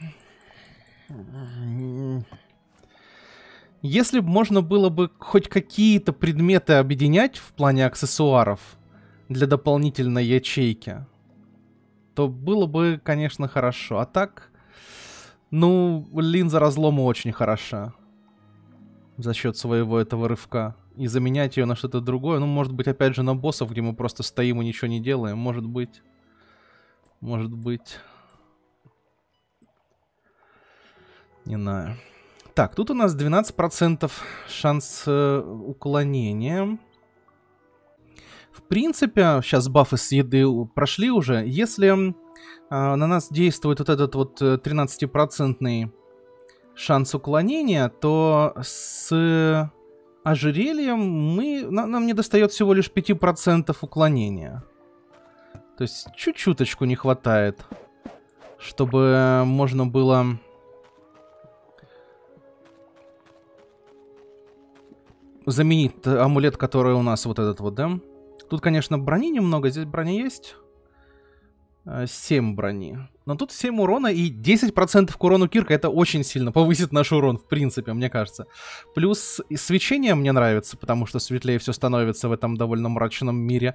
если бы можно было бы хоть какие-то предметы объединять в плане аксессуаров для дополнительной ячейки, то было бы, конечно, хорошо. А так... Ну, линза разлома очень хороша. За счет своего этого рывка. И заменять ее на что-то другое. Ну, может быть, опять же, на боссов, где мы просто стоим и ничего не делаем. Может быть. Может быть. Не знаю. Так, тут у нас двенадцать процентов шанс э, уклонения. В принципе, сейчас бафы с еды прошли уже. Если... на нас действует вот этот вот тринадцатипроцентный шанс уклонения, то с ожерельем мы, нам не достает всего лишь пять процентов уклонения. То есть чуть-чуточку не хватает, чтобы можно было... заменить амулет, который у нас вот этот вот, да? Тут, конечно, брони немного, здесь брони есть... семь брони. Но тут семь урона и десять процентов к урону кирка. Это очень сильно повысит наш урон, в принципе, мне кажется. Плюс и свечение мне нравится, потому что светлее все становится в этом довольно мрачном мире.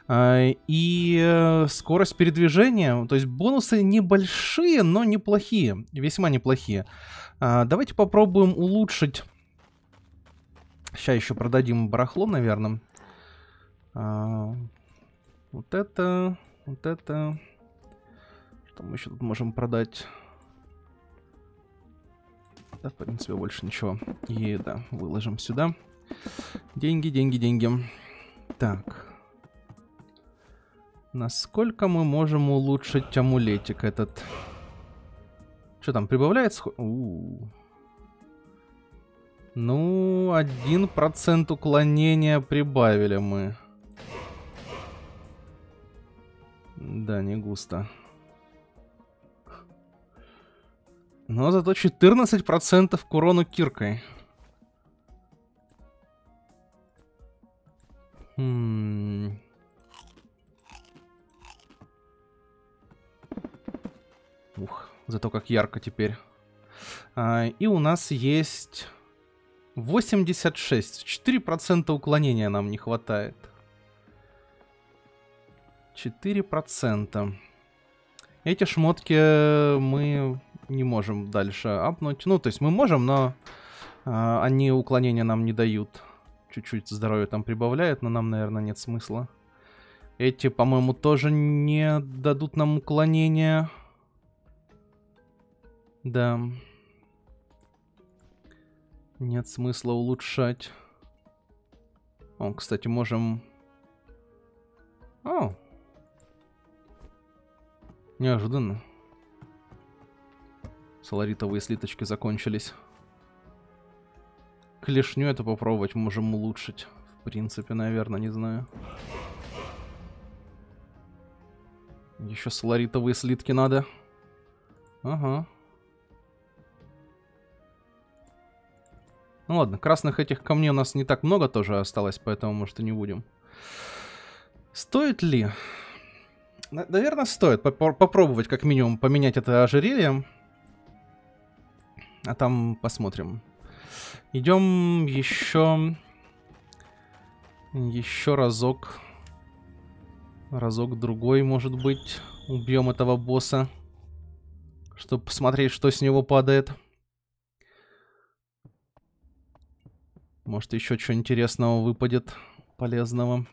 И скорость передвижения. То есть бонусы небольшие, но неплохие. Весьма неплохие. Давайте попробуем улучшить. Сейчас еще продадим барахло, наверное. Вот это... Вот это... Что мы еще тут можем продать? Да, в принципе, больше ничего. И да, выложим сюда. Деньги, деньги, деньги. Так. Насколько мы можем улучшить амулетик этот? Что там, прибавляется? У-у-у. Ну, один процент уклонения прибавили мы. Да, не густо. Но зато четырнадцать процентов к урону киркой. Хм. Ух, зато как ярко теперь. А, и у нас есть восемьдесят шесть. четыре процента уклонения нам не хватает. четыре процента. Эти шмотки мы не можем дальше апнуть. Ну, то есть мы можем, но э, они уклонения нам не дают. Чуть-чуть здоровья там прибавляют, но нам, наверное, нет смысла. Эти, по-моему, тоже не дадут нам уклонения. Да. Нет смысла улучшать. О, кстати, можем... О! Неожиданно. Соларитовые слиточки закончились. Клешню это попробовать можем улучшить. В принципе, наверное, не знаю. Еще соларитовые слитки надо. Ага. Ну ладно, красных этих камней у нас не так много тоже осталось, поэтому, может, и не будем. Стоит ли? Наверное, стоит попробовать как минимум поменять это ожерелье. А там посмотрим. Идем еще... Еще разок. Разок другой, может быть. Убьем этого босса. Чтобы посмотреть, что с него падает. Может, еще что интересного выпадет. Полезного.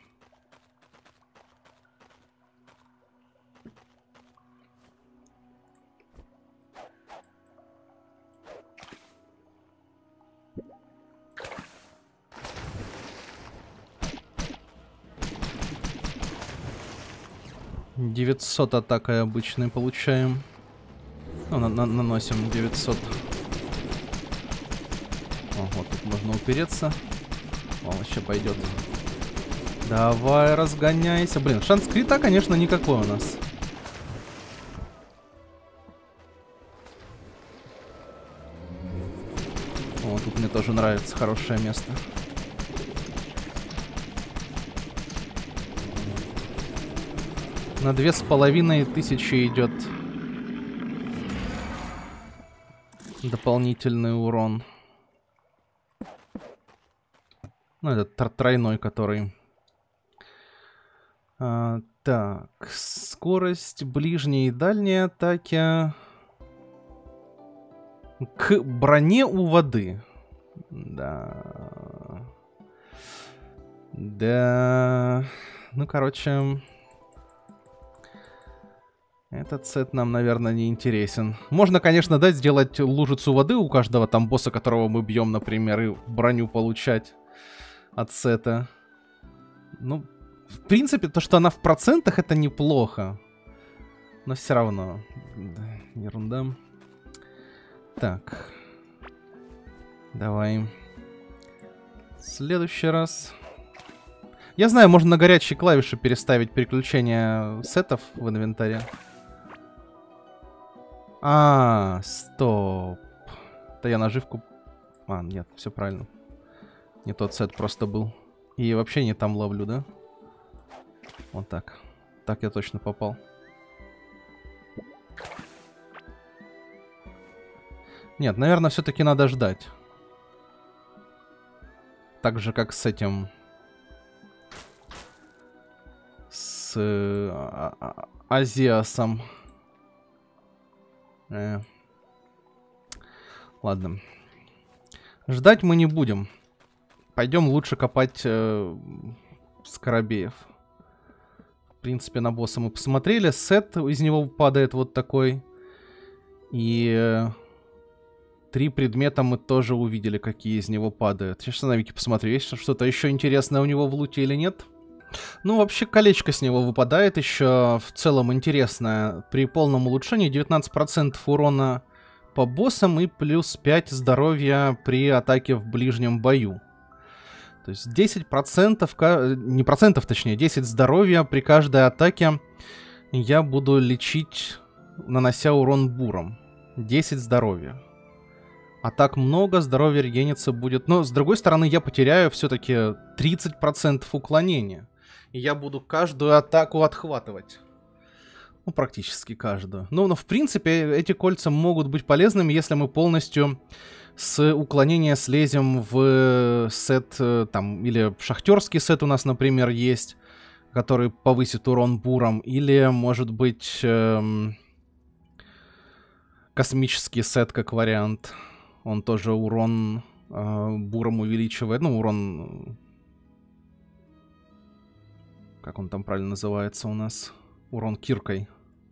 девятьсот атакой обычной получаем. Ну, на на наносим девятьсот. О, вот тут можно упереться. О, вообще пойдет. Давай, разгоняйся. Блин, шанс крита, конечно, никакой у нас. О, тут мне тоже нравится, хорошее место. На две с половиной тысячи идет дополнительный урон. Ну, это тройной, который... А, так, скорость ближней и дальней атаки. К броне у воды. Да. Да. Ну, короче... Этот сет нам, наверное, не интересен. Можно, конечно, дать сделать лужицу воды у каждого там босса, которого мы бьем, например, и броню получать от сета. Ну, в принципе, то, что она в процентах, это неплохо. Но все равно. Да, ерунда. Так. Давай. Следующий раз. Я знаю, можно на горячие клавиши переставить переключение сетов в инвентаре. А, стоп. Да я наживку... А, нет, все правильно. Не тот сет просто был. И вообще не там ловлю, да? Вот так. Так я точно попал. Нет, наверное, все-таки надо ждать. Так же, как с этим... С... А -а Азиасом. Э. Ладно. Ждать мы не будем. Пойдем лучше копать э, скоробеев. В принципе, на босса мы посмотрели. Сет из него падает вот такой. И э, три предмета мы тоже увидели, какие из него падают. Сейчас на вики посмотрю, есть что-то еще интересное у него в луте или нет. Ну, вообще, колечко с него выпадает еще. В целом интересное. При полном улучшении девятнадцать процентов урона по боссам и плюс пять здоровья при атаке в ближнем бою. То есть десять процентов, не процентов точнее, десять здоровья при каждой атаке я буду лечить, нанося урон буром. десять здоровья. А так много, здоровья регениться будет. Но, с другой стороны, я потеряю все-таки тридцать процентов уклонения. И я буду каждую атаку отхватывать. Ну, практически каждую. Ну, но в принципе, эти кольца могут быть полезными, если мы полностью с уклонения слезем в сет, там, или шахтерский сет у нас, например, есть, который повысит урон буром, или, может быть, эм, космический сет как вариант. Он тоже урон э, буром увеличивает. Ну, урон... Как он там правильно называется у нас? Урон киркой.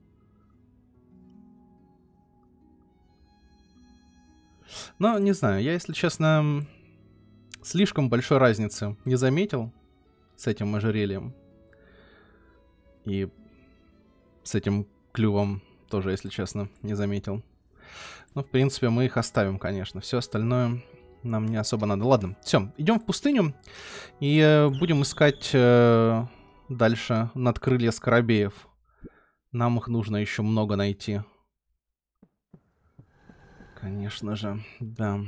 Но, не знаю, я, если честно, слишком большой разницы не заметил с этим ожерельем. И с этим клювом тоже, если честно, не заметил. Ну, в принципе, мы их оставим, конечно. Все остальное нам не особо надо. Ладно, все, идем в пустыню и э, будем искать э, дальше надкрылья скоробеев. Нам их нужно еще много найти. Конечно же, да.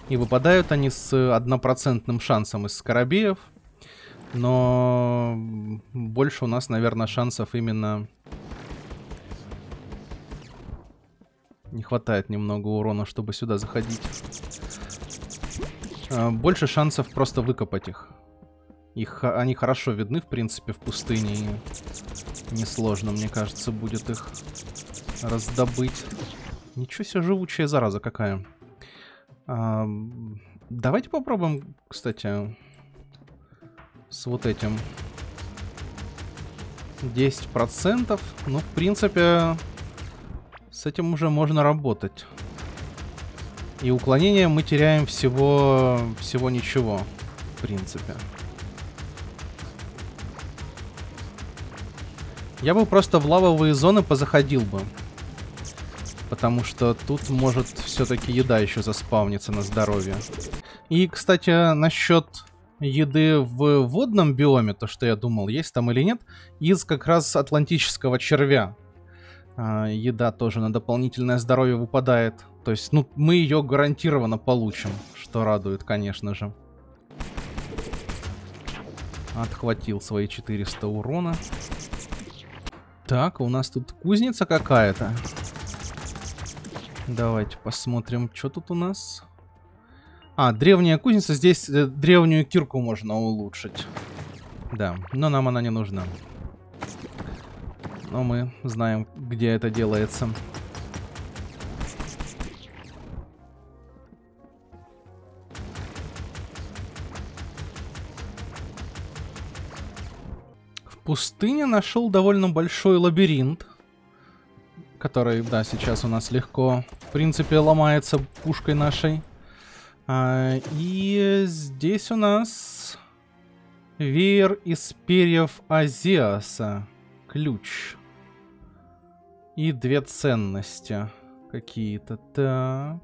И выпадают они с однопроцентным шансом из скоробеев. Но больше у нас, наверное, шансов именно... Не хватает немного урона, чтобы сюда заходить. Больше шансов просто выкопать их. Их они хорошо видны, в принципе, в пустыне. И несложно, мне кажется, будет их раздобыть. Ничего себе, живучая зараза какая. А, давайте попробуем, кстати, с вот этим. десять процентов. Ну, в принципе, с этим уже можно работать. И уклонение мы теряем всего, всего ничего, в принципе. Я бы просто в лавовые зоны позаходил бы. Потому что тут может все-таки еда еще заспавниться на здоровье. И, кстати, насчет еды в водном биоме, то, что я думал, есть там или нет, из как раз атлантического червя. А, еда тоже на дополнительное здоровье выпадает. То есть, ну, мы ее гарантированно получим, что радует, конечно же. Отхватил свои четыреста урона. Так, у нас тут кузница какая-то. Давайте посмотрим, что тут у нас. А, древняя кузница. Здесь э, древнюю кирку можно улучшить. Да, но нам она не нужна. Но мы знаем, где это делается. В пустыне нашел довольно большой лабиринт, который, да, сейчас у нас легко, в принципе, ломается пушкой нашей. А, и здесь у нас веер из перьев Азиаса. Ключ. И две ценности какие-то. Так.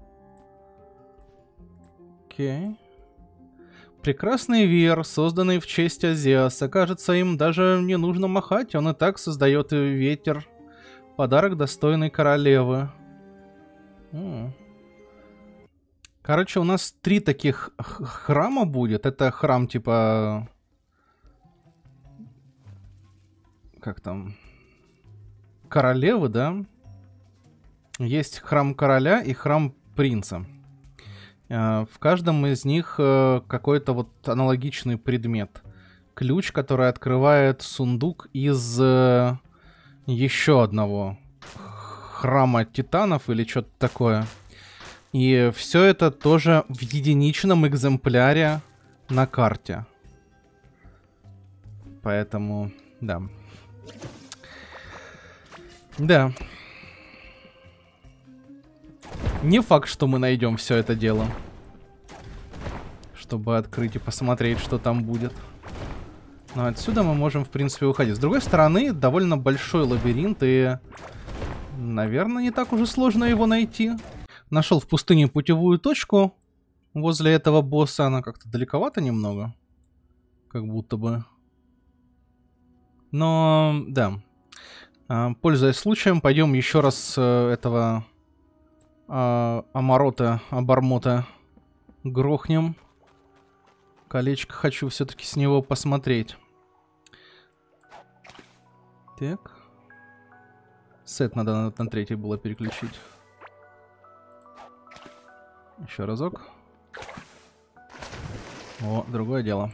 Окей. Прекрасный веер, созданный в честь Азиаса. Кажется, им даже не нужно махать. Он и так создает ветер. Подарок, достойный королевы. М. Короче, у нас три таких храма будет. Это храм типа... Как там? Королевы, да? Есть храм короля и храм принца. В каждом из них какой-то вот аналогичный предмет. Ключ, который открывает сундук из еще одного храма титанов или что-то такое. И все это тоже в единичном экземпляре на карте. Поэтому, да. Да. Не факт, что мы найдем все это дело. Чтобы открыть и посмотреть, что там будет. Но отсюда мы можем, в принципе, уходить. С другой стороны, довольно большой лабиринт, и, наверное, не так уже сложно его найти. Нашел в пустыне путевую точку возле этого босса. Она как-то далековато немного. Как будто бы. Но, да. Пользуясь случаем, пойдем еще раз этого Амарота, Обормота грохнем. Колечко хочу все-таки с него посмотреть. Так. Сет надо на, на третий было переключить. Еще разок. О, другое дело.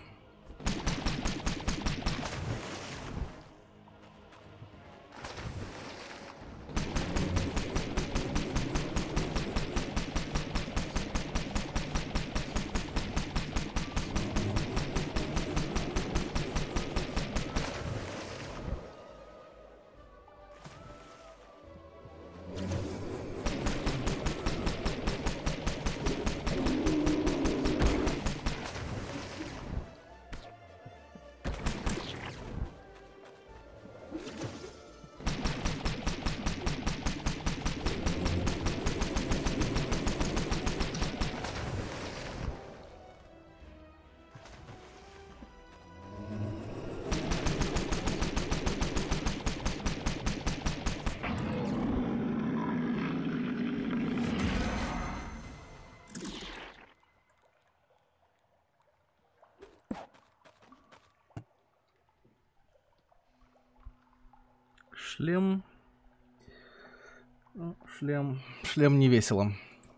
шлем. Шлем. Шлем не весело.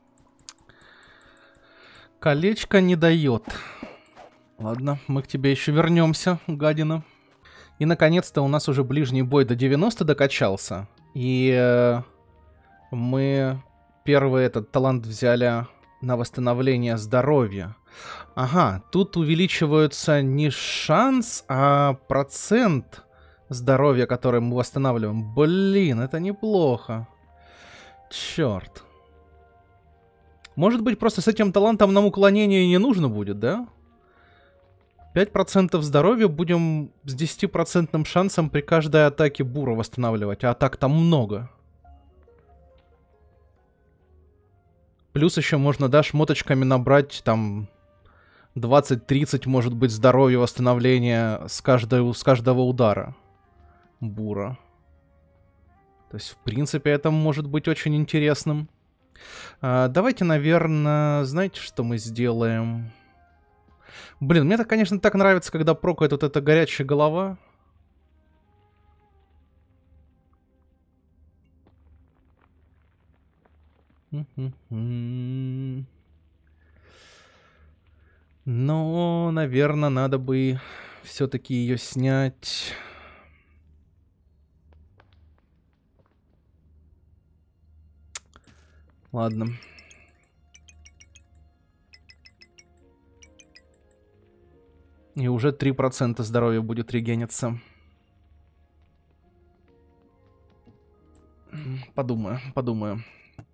Колечко не дает. Ладно, мы к тебе еще вернемся, гадина. И наконец-то у нас уже ближний бой до девяноста докачался. И э, мы первый этот талант взяли на восстановление здоровья. Ага, тут увеличивается не шанс, а процент здоровья, который мы восстанавливаем. Блин, это неплохо. Черт. Может быть, просто с этим талантом нам уклонение не нужно будет, да? пять процентов здоровья будем с десятипроцентным шансом при каждой атаке бура восстанавливать. А атак там много. Плюс еще можно, да, шмоточками набрать там двадцать-тридцать, может быть, здоровья восстановления с, каждой, с каждого удара бура. То есть, в принципе, это может быть очень интересным. А, давайте, наверное, знаете, что мы сделаем? Блин, мне-то, конечно, так нравится, когда прокает вот эта горячая голова. Но, наверное, надо бы все-таки ее снять. Ладно. И уже три процента здоровья будет регениться. Подумаю, подумаю.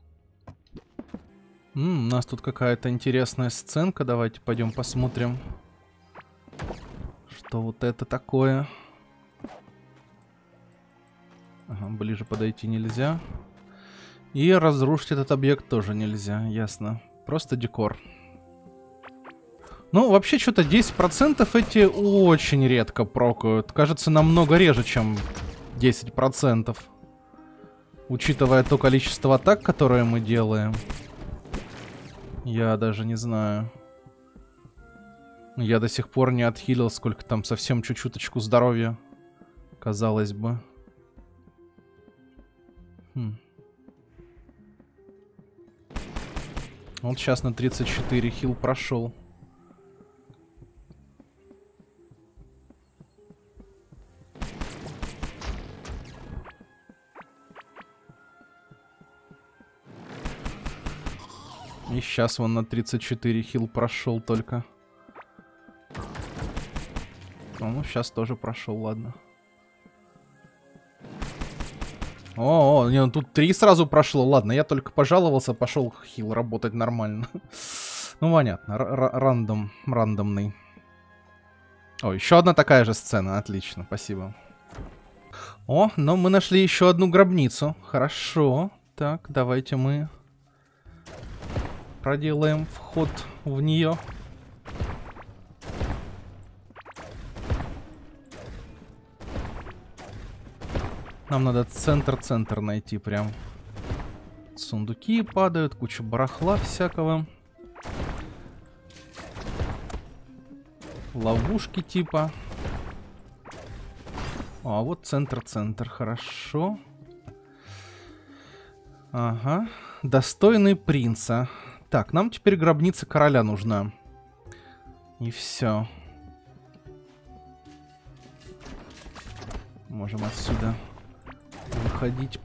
М-м, у нас тут какая-то интересная сценка. Давайте пойдем посмотрим, что вот это такое. Ага, ближе подойти нельзя. И разрушить этот объект тоже нельзя, ясно. Просто декор. Ну, вообще, что-то десять процентов эти очень редко прокают. Кажется, намного реже, чем десять процентов. Учитывая то количество атак, которые мы делаем. Я даже не знаю. Я до сих пор не отхилил, сколько там совсем чуть-чуточку здоровья. Казалось бы. Хм. Вот сейчас на тридцать четыре хил прошел. И сейчас вон на тридцать четыре хил прошел только. Ну, сейчас тоже прошел, ладно. О, о, не, ну тут три сразу прошло. Ладно, я только пожаловался, пошел хил работать нормально. Ну, понятно, рандом, рандомный. О, еще одна такая же сцена, отлично, спасибо. О, но мы нашли еще одну гробницу. Хорошо, так, давайте мы проделаем вход в нее. Нам надо центр-центр найти прям. Сундуки падают, куча барахла всякого. Ловушки типа. А вот центр-центр, хорошо. Ага, достойный принца. Так, нам теперь гробница короля нужна. И все. Можем отсюда выходить.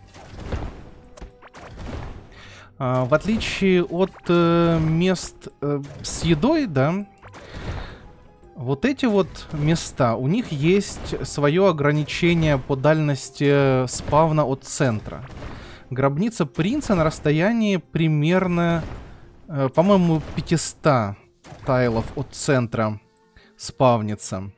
А, в отличие от э, мест э, с едой, да, вот эти вот места, у них есть свое ограничение по дальности спавна от центра. Гробница принца на расстоянии примерно, э, по-моему, пятьсот тайлов от центра спавнится.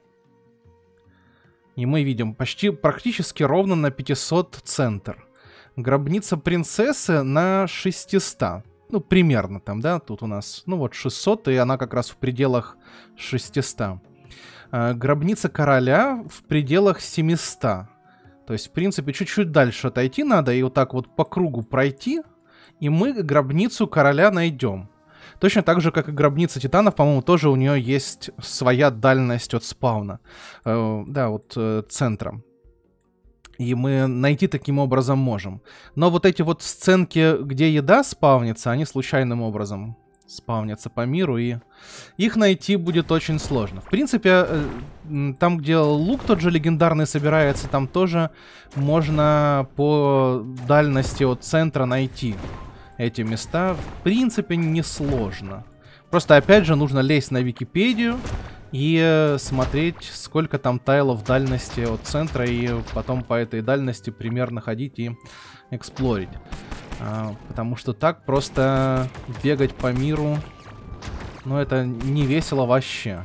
И мы видим почти практически ровно на пятьсот центр. Гробница принцессы на шестьсот. Ну, примерно там, да, тут у нас, ну вот шестьсот, и она как раз в пределах шестисот. А, гробница короля в пределах семисот. То есть, в принципе, чуть-чуть дальше отойти надо, и вот так вот по кругу пройти, и мы гробницу короля найдем. Точно так же, как и гробница титанов, по-моему, тоже у нее есть своя дальность от спауна. Э, да, вот э, центром. И мы найти таким образом можем. Но вот эти вот сценки, где еда спавнится, они случайным образом спавнятся по миру, и их найти будет очень сложно. В принципе, там, где лук тот же легендарный собирается, там тоже можно по дальности от центра найти эти места. В принципе, несложно. Просто, опять же, нужно лезть на Википедию и смотреть, сколько там тайлов дальности от центра, и потом по этой дальности примерно ходить и эксплорить. А, потому что так просто бегать по миру, ну, это не весело вообще.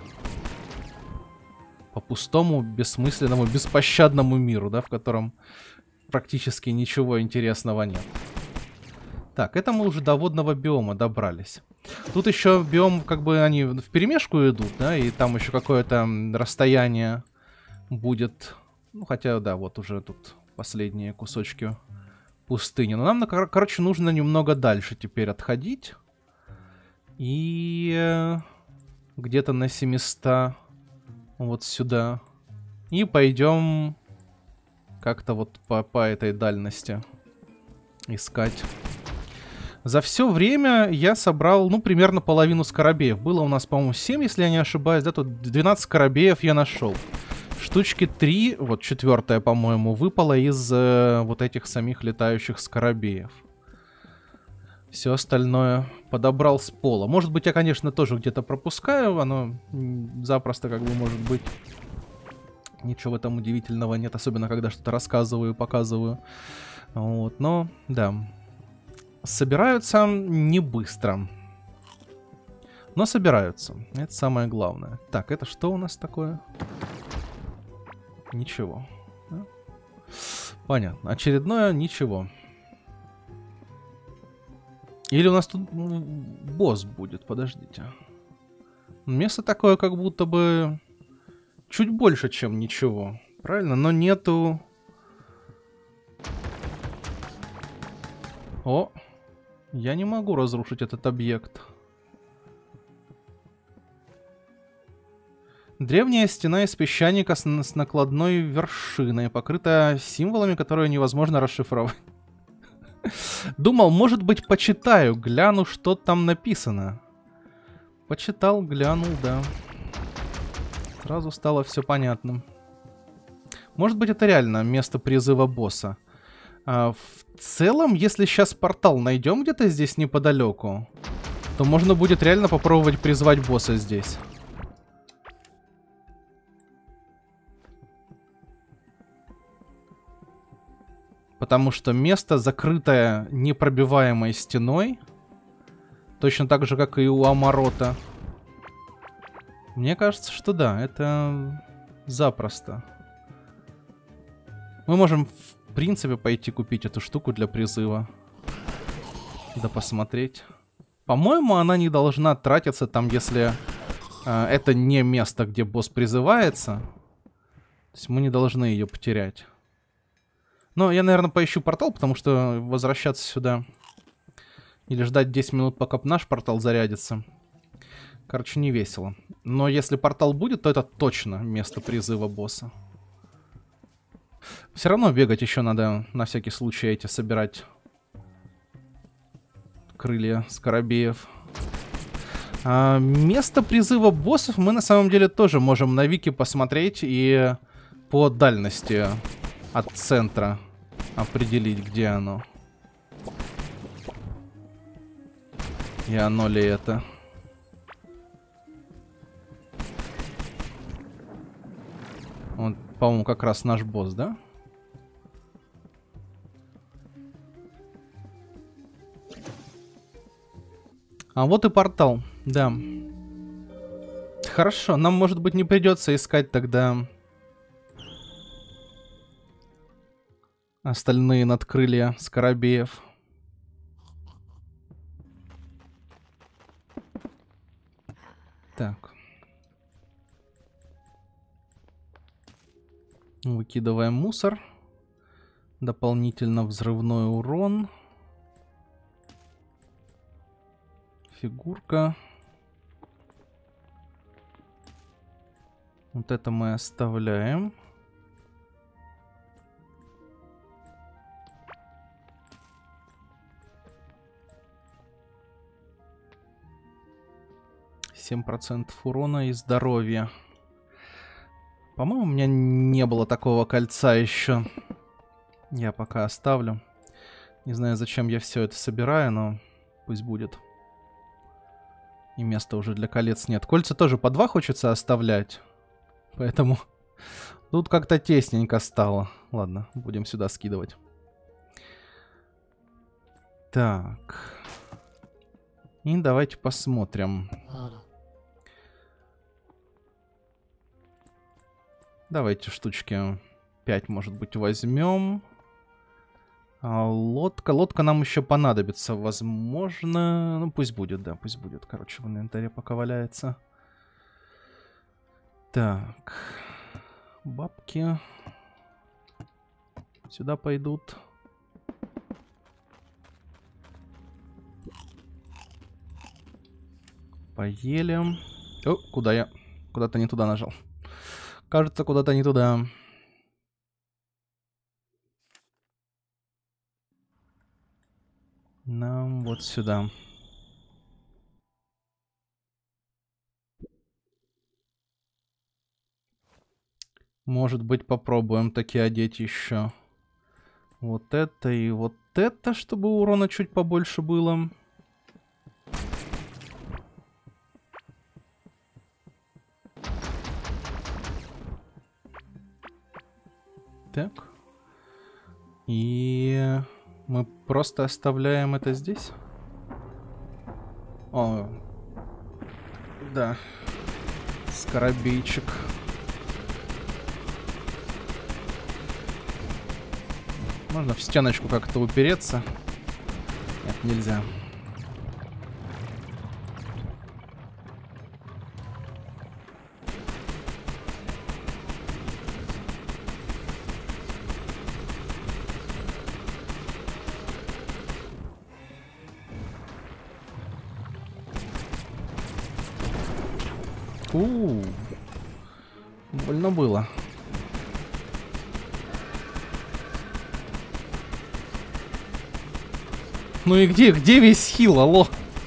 По пустому, бессмысленному, беспощадному миру, да, в котором практически ничего интересного нет. Так, это мы уже до водного биома добрались. Тут еще биом, как бы они вперемешку идут, да, и там еще какое-то расстояние будет. Ну, хотя, да, вот уже тут последние кусочки пустыни. Но нам, кор короче, нужно немного дальше теперь отходить. И где-то на семьсот вот сюда. И пойдем как-то вот по, по этой дальности искать. За все время я собрал, ну, примерно половину скоробеев. Было у нас, по-моему, семь, если я не ошибаюсь, да, тут двенадцать скоробеев я нашел. Штучки три, вот четвертая, по-моему, выпала из э, вот этих самих летающих скоробеев. Все остальное подобрал с пола. Может быть, я, конечно, тоже где-то пропускаю, оно запросто, как бы, может быть. Ничего в этом удивительного нет, особенно когда что-то рассказываю, показываю. Вот, но, да. Собираются не быстро. Но собираются. Это самое главное. Так, это что у нас такое? Ничего. Да? Понятно. Очередное ничего. Или у нас тут ну, босс будет. Подождите. Место такое, как будто бы чуть больше, чем ничего. Правильно? Но нету... О! Я не могу разрушить этот объект. Древняя стена из песчаника с, с накладной вершиной, покрытая символами, которые невозможно расшифровать. Думал, может быть, почитаю, гляну, что там написано. Почитал, глянул, да. Сразу стало все понятным. Может быть, это реально место призыва босса. А, в целом, если сейчас портал найдем где-то здесь неподалеку, то можно будет реально попробовать призвать босса здесь. Потому что место, закрытое непробиваемой стеной, точно так же, как и у Амарота. Мне кажется, что да, это запросто. Мы можем... В принципе, пойти купить эту штуку для призыва. Да посмотреть. По-моему, она не должна тратиться там, если э, это не место, где босс призывается. То есть мы не должны ее потерять. Но я, наверное, поищу портал, потому что возвращаться сюда или ждать десять минут, пока наш портал зарядится. Короче, не весело. Но если портал будет, то это точно место призыва босса. Все равно бегать еще надо на всякий случай эти собирать крылья скоробеев. А, место призыва боссов мы на самом деле тоже можем на вики посмотреть и по дальности от центра определить, где оно. И оно ли это. Он, по-моему, как раз наш босс, да? А вот и портал, да. Хорошо, нам, может быть, не придется искать тогда остальные надкрылья скоробеев. Так. Выкидываем мусор. Дополнительно взрывной урон. Фигурка. Вот это мы оставляем. семь процентов урона и здоровья. По-моему, у меня не было такого кольца еще. Я пока оставлю. Не знаю, зачем я все это собираю, но пусть будет. И места уже для колец нет. Кольца тоже по два хочется оставлять. Поэтому тут как-то тесненько стало. Ладно, будем сюда скидывать. Так. И давайте посмотрим. Давайте штучки пять, может быть, возьмем. А лодка. Лодка нам еще понадобится, возможно. Ну, пусть будет, да, пусть будет. Короче, в инвентаре пока валяется. Так. Бабки. Сюда пойдут. Поели. О, куда я? Куда-то не туда нажал. Кажется, куда-то не туда. Нам вот сюда. Может быть, попробуем таки одеть еще. Вот это и вот это, чтобы урона чуть побольше было. Так. И мы просто оставляем это здесь. О, да. Скоробейчик. Можно в стеночку как-то упереться. Нет, нельзя. У-у-у. Больно было. Ну и где, где весь хил, алло?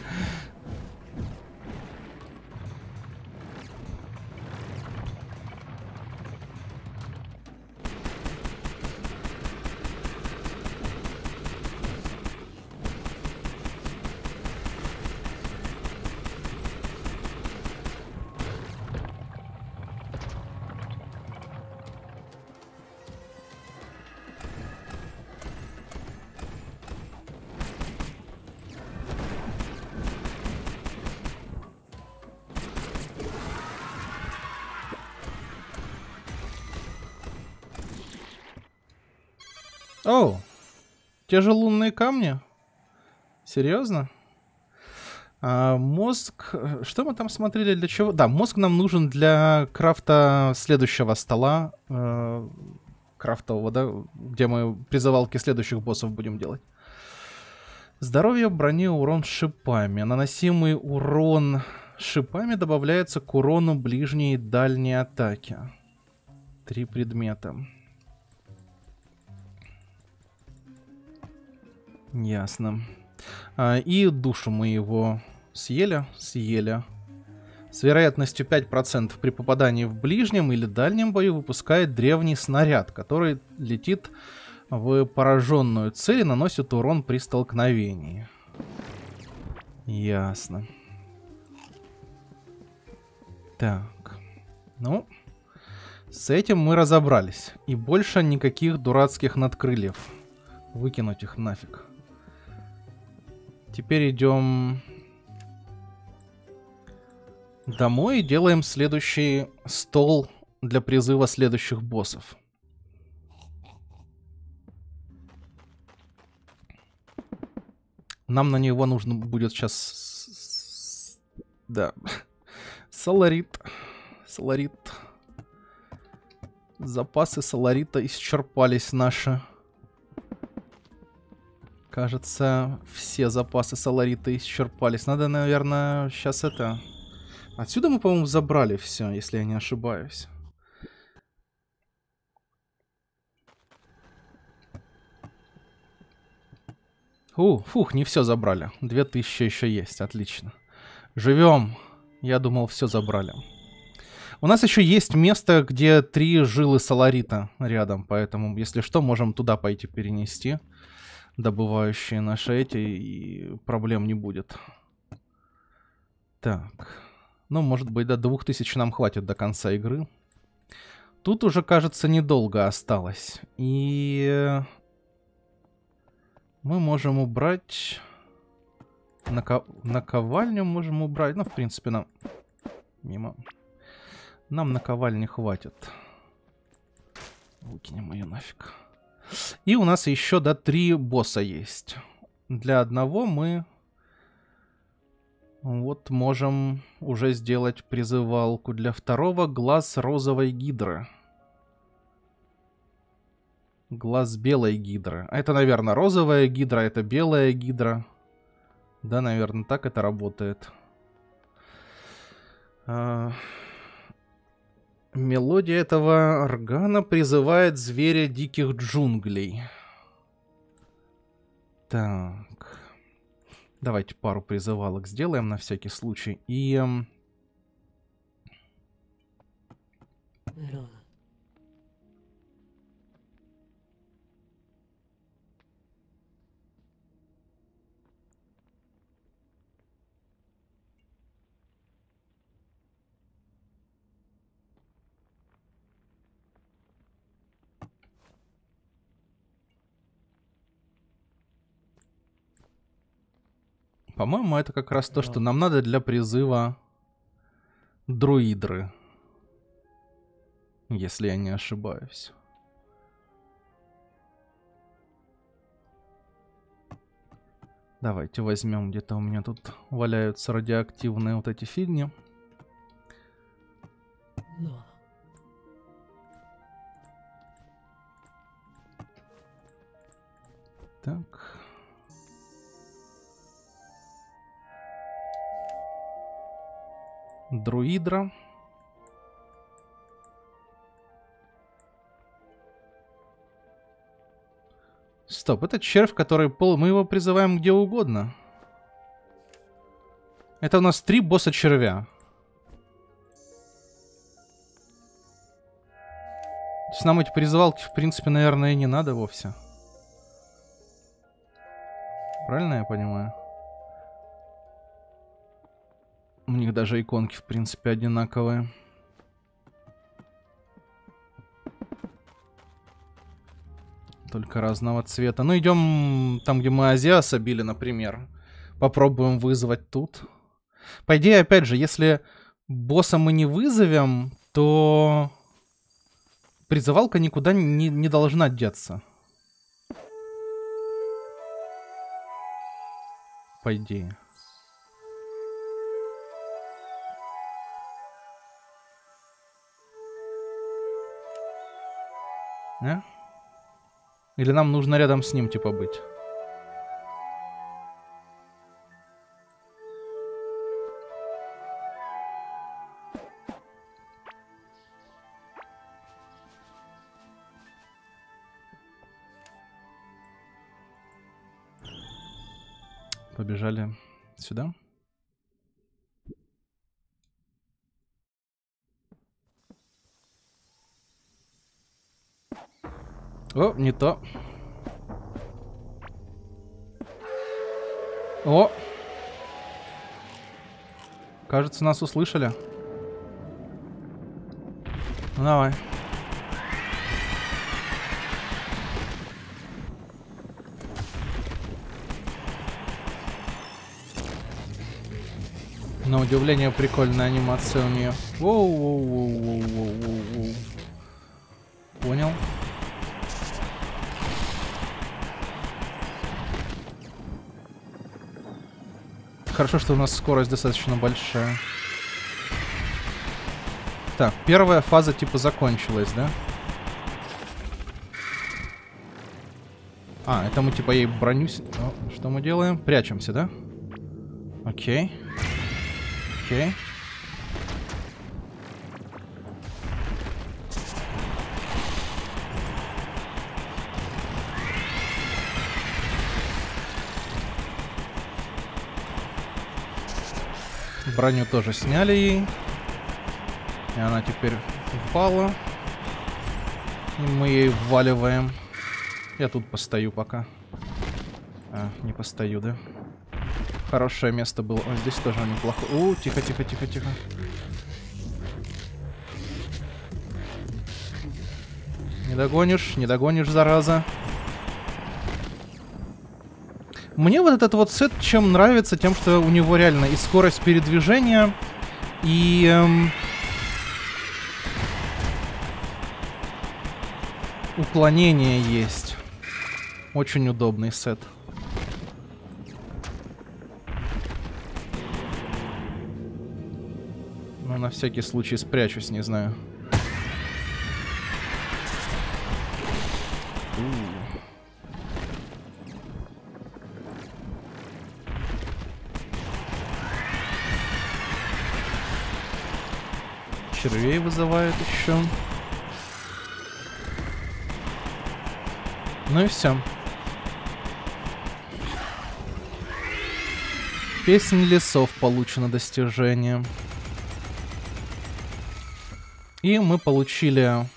О, те же лунные камни? Серьезно? А, мозг... Что мы там смотрели? Для чего? Да, мозг нам нужен для крафта следующего стола. Э, крафтового, да? Где мы призывалки следующих боссов будем делать. Здоровье, брони, урон шипами. Наносимый урон шипами добавляется к урону ближней и дальней атаки. Три предмета. Ясно. А, и душу мы его съели. Съели. С вероятностью пять процентов при попадании в ближнем или дальнем бою выпускает древний снаряд, который летит в пораженную цель и наносит урон при столкновении. Ясно. Так. Ну, с этим мы разобрались. И больше никаких дурацких надкрыльев. Выкинуть их нафиг. Теперь идем домой и делаем следующий стол для призыва следующих боссов. Нам на него нужно будет сейчас... Да. Соларит. Соларит. Запасы соларита исчерпались наши. Кажется, все запасы соларита исчерпались. Надо, наверное, сейчас это... Отсюда мы, по-моему, забрали все, если я не ошибаюсь. У, фух, не все забрали. Две тысячи еще есть, отлично. Живем. Я думал, все забрали. У нас еще есть место, где три жилы саларита рядом, поэтому, если что, можем туда пойти перенести добывающие наши эти, и проблем не будет. Так. Ну, может быть, до двух тысяч нам хватит до конца игры. Тут уже, кажется, недолго осталось. И мы можем убрать... Нако... Наковальню можем убрать. Ну, в принципе, нам... Мимо. Нам наковальни хватит. Выкинем ее нафиг. И у нас еще, да, три босса есть. Для одного мы... Вот можем уже сделать призывалку. Для второго глаз розовой гидры. Глаз белой гидры. Это, наверное, розовая гидра, это белая гидра. Да, наверное, так это работает. А... Мелодия этого органа призывает зверя диких джунглей. Так. Давайте пару призывалок сделаем на всякий случай. И... По-моему, это как раз то, что нам надо для призыва друидры. Если я не ошибаюсь. Давайте возьмем, где-то у меня тут валяются радиоактивные вот эти фигни. Так. Друидра. Стоп, это червь, который пол... Мы его призываем где угодно. Это у нас три босса червя. То есть нам эти призывалки, в принципе, наверное, и не надо вовсе. Правильно я понимаю? У них даже иконки, в принципе, одинаковые. Только разного цвета. Ну, идем там, где мы Азиаса били, например. Попробуем вызвать тут. По идее, опять же, если босса мы не вызовем, то призывалка никуда не, не должна деться. По идее. А? Или нам нужно рядом с ним, типа, быть? Побежали сюда. О, не то. О! Кажется, нас услышали. Ну, давай. На удивление, прикольная анимация у нее. Воу-воу-воу-воу-воу-воу. Понял. Хорошо, что у нас скорость достаточно большая. Так, первая фаза типа закончилась, да? А, это мы типа ей броню... О, что мы делаем? Прячемся, да? Окей. Окей. броню тоже сняли ей. И она теперь упала. И мы ей вваливаем. Я тут постою пока. А, не постою, да? Хорошее место было. О, здесь тоже неплохо. О, тихо, тихо, тихо, тихо. Не догонишь, не догонишь, зараза. Мне вот этот вот сет чем нравится, тем, что у него реально и скорость передвижения, и... Эм, уклонение есть. Очень удобный сет. Ну, на всякий случай спрячусь, не знаю. Червей вызывает еще. Ну и все. Песнь лесов получено достижение. И мы получили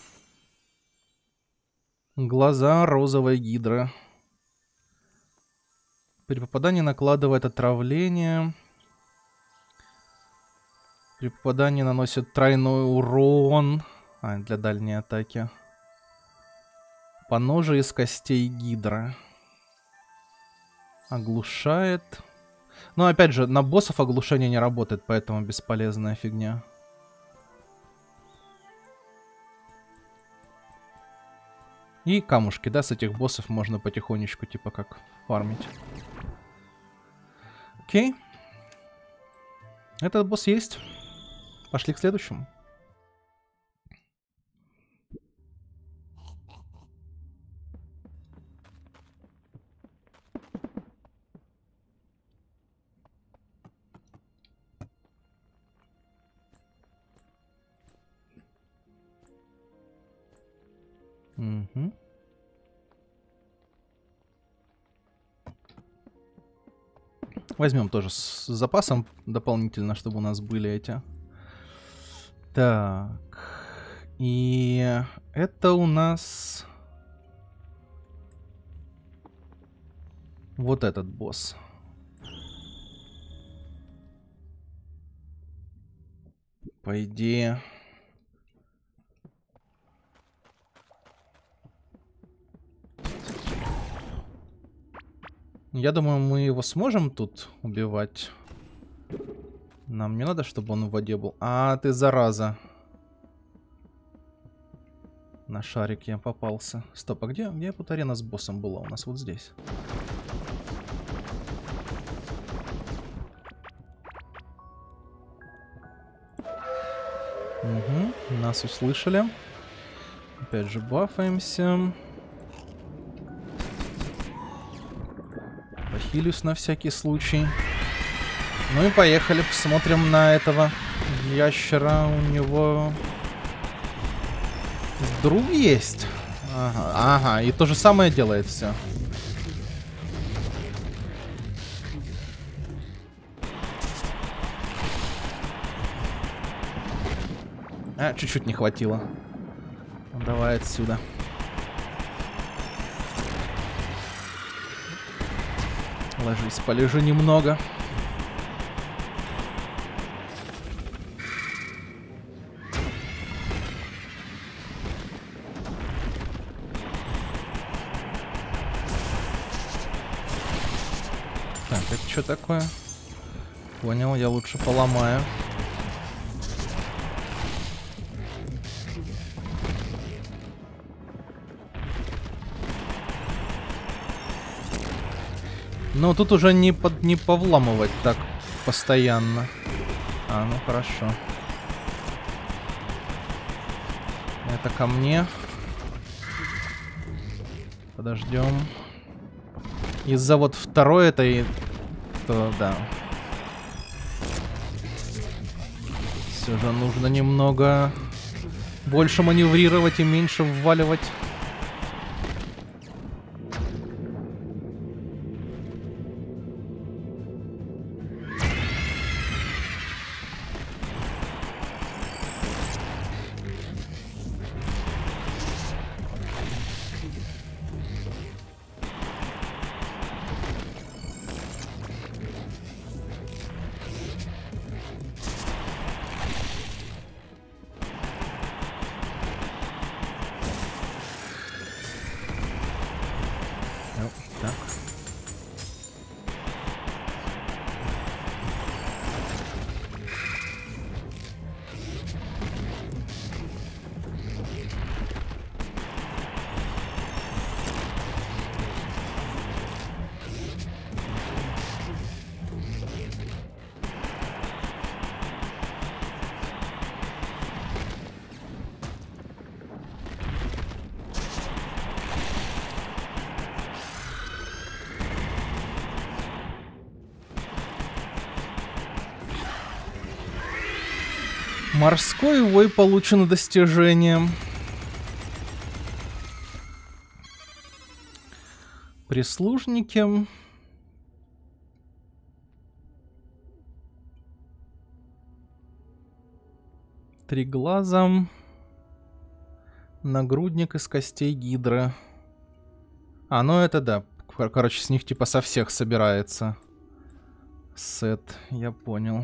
глаза розовой гидры. При попадании накладывает отравление. При попадании наносит тройной урон. А, для дальней атаки. По ноже из костей гидра. Оглушает. Но опять же, на боссов оглушение не работает, поэтому бесполезная фигня. И камушки, да, с этих боссов можно потихонечку, типа как, фармить. Окей. Этот босс есть. Пошли к следующему. Угу. Возьмем тоже с запасом дополнительно, чтобы у нас были эти. Так. И это у нас вот этот босс. По идее... Я думаю, мы его сможем тут убивать. Нам не надо, чтобы он в воде был. А, ты зараза. На шарик я попался. Стоп, а где, где тут арена с боссом была? У нас вот здесь. Угу, нас услышали. Опять же бафаемся. Похилюсь на всякий случай. Ну и поехали, посмотрим на этого ящера. У него друг есть. Ага, ага, и то же самое делает все. А, чуть-чуть не хватило. Давай отсюда. Ложись, полежу немного. Так, это что такое? Понял, я лучше поломаю. Ну, тут уже не, под, не повламывать так постоянно. А, ну хорошо. Это ко мне. Подождем. Из-за вот второй этой... То, да. Все же нужно немного больше маневрировать и меньше вваливать. Морской вой получено достижением. Прислужники. Три глаза. Нагрудник из костей гидры. А, ну это да. Короче, с них типа со всех собирается сет. Я понял.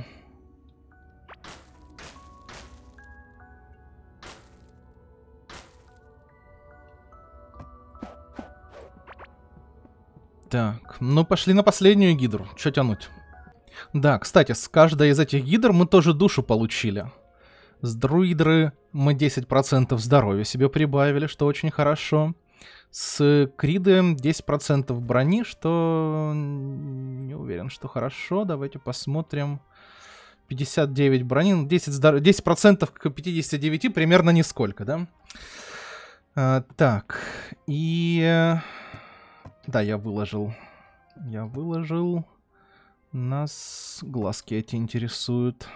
Так, ну пошли на последнюю гидру. Чё тянуть? Да, кстати, с каждой из этих гидр мы тоже душу получили. С друидры мы десять процентов здоровья себе прибавили, что очень хорошо. С криды десять процентов брони, что... Не уверен, что хорошо. Давайте посмотрим. пятьдесят девять брони, десять, здоров... десять процентов к пятидесяти девяти примерно нисколько, да? А, так, и... Да, я выложил. Я выложил. Нас глазки эти интересуют.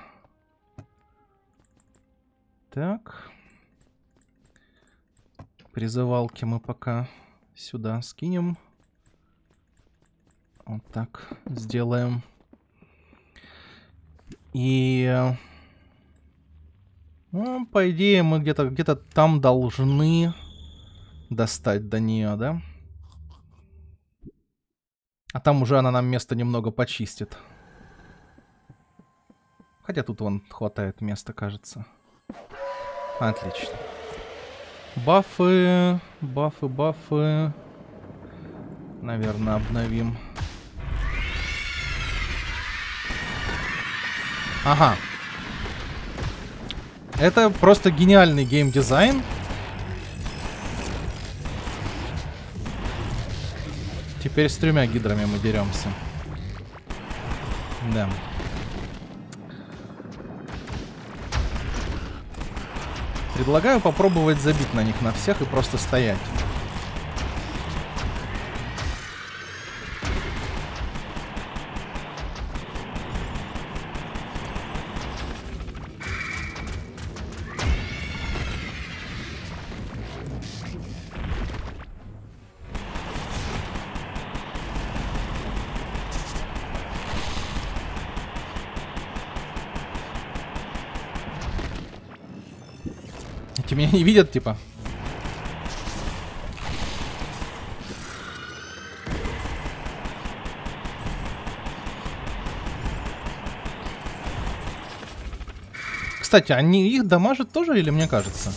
Так. Призывалки мы пока сюда скинем. Вот так сделаем. И... Ну, по идее, мы где-то где-то там должны достать до нее, да? А там уже она нам место немного почистит. Хотя тут вон хватает места, кажется. Отлично. Бафы, бафы, бафы. Наверное, обновим. Ага. Это просто гениальный геймдизайн. Теперь с тремя гидрами мы деремся. Да. Предлагаю попробовать забить на них на всех и просто стоять. Эти меня не видят, типа. Кстати, они их дамажат тоже или мне кажется?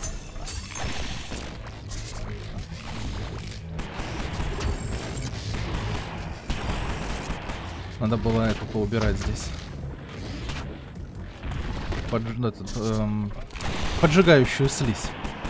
Надо было это поубирать здесь. Под, этот, эм, поджигающую слизь.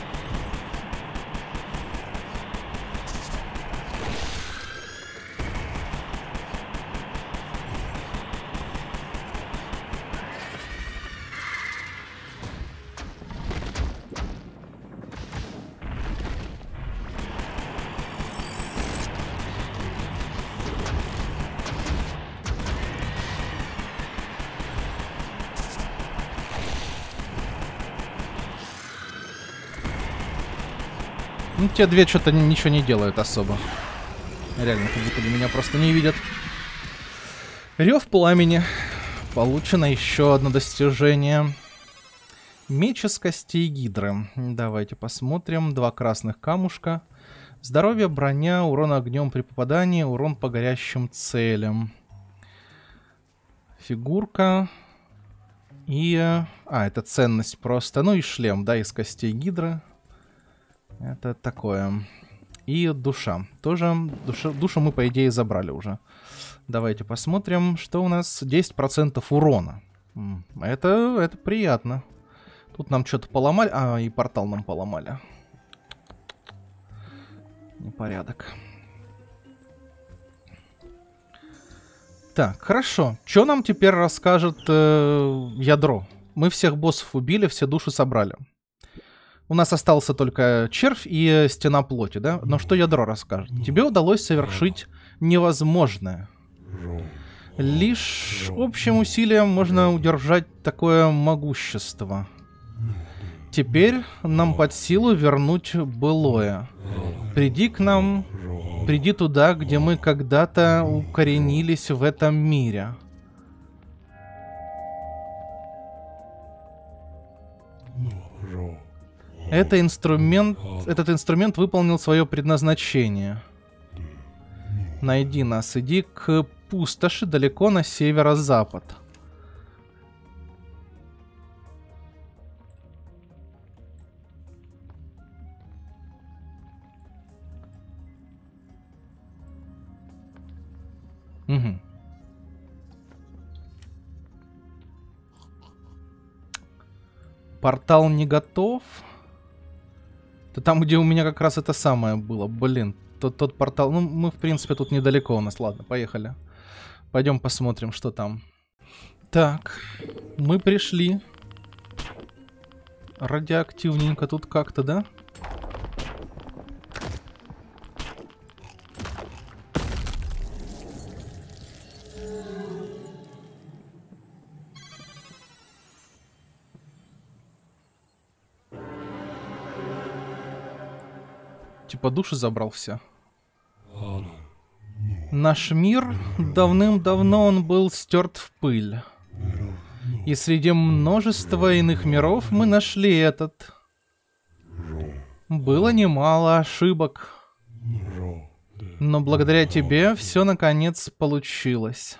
Ну, те две что-то ничего не делают особо. Реально, как будто меня просто не видят. Рев пламени. Получено еще одно достижение. Меч из костей гидры. Давайте посмотрим. Два красных камушка. Здоровье, броня, урон огнем при попадании, урон по горящим целям. Фигурка. И... А, это ценность просто. Ну и шлем, да, из костей гидры. Это такое. И душа. Тоже душа, душу мы, по идее, забрали уже. Давайте посмотрим, что у нас. десять процентов урона. Это, это приятно. Тут нам что-то поломали. А, и портал нам поломали. Непорядок. Так, хорошо. Что нам теперь расскажет э, ядро? Мы всех боссов убили, все души собрали. У нас остался только червь и стена плоти, да? Но что ядро расскажет? Тебе удалось совершить невозможное. Лишь общим усилием можно удержать такое могущество. Теперь нам под силу вернуть былое. Приди к нам, приди туда, где мы когда-то укоренились в этом мире. Это инструмент, этот инструмент выполнил свое предназначение. Найди нас, иди к пустоши далеко на северо-запад. Угу. Портал не готов. Это там, где у меня как раз это самое было. Блин, тот, тот портал... Ну, мы, в принципе, тут недалеко у нас. Ладно, поехали. Пойдем посмотрим, что там. Так, мы пришли. Радиоактивненько тут как-то, да? Типа души забрался. Наш мир, давным-давно он был стерт в пыль. И среди множества иных миров мы нашли этот. Было немало ошибок. Но благодаря тебе все наконец получилось.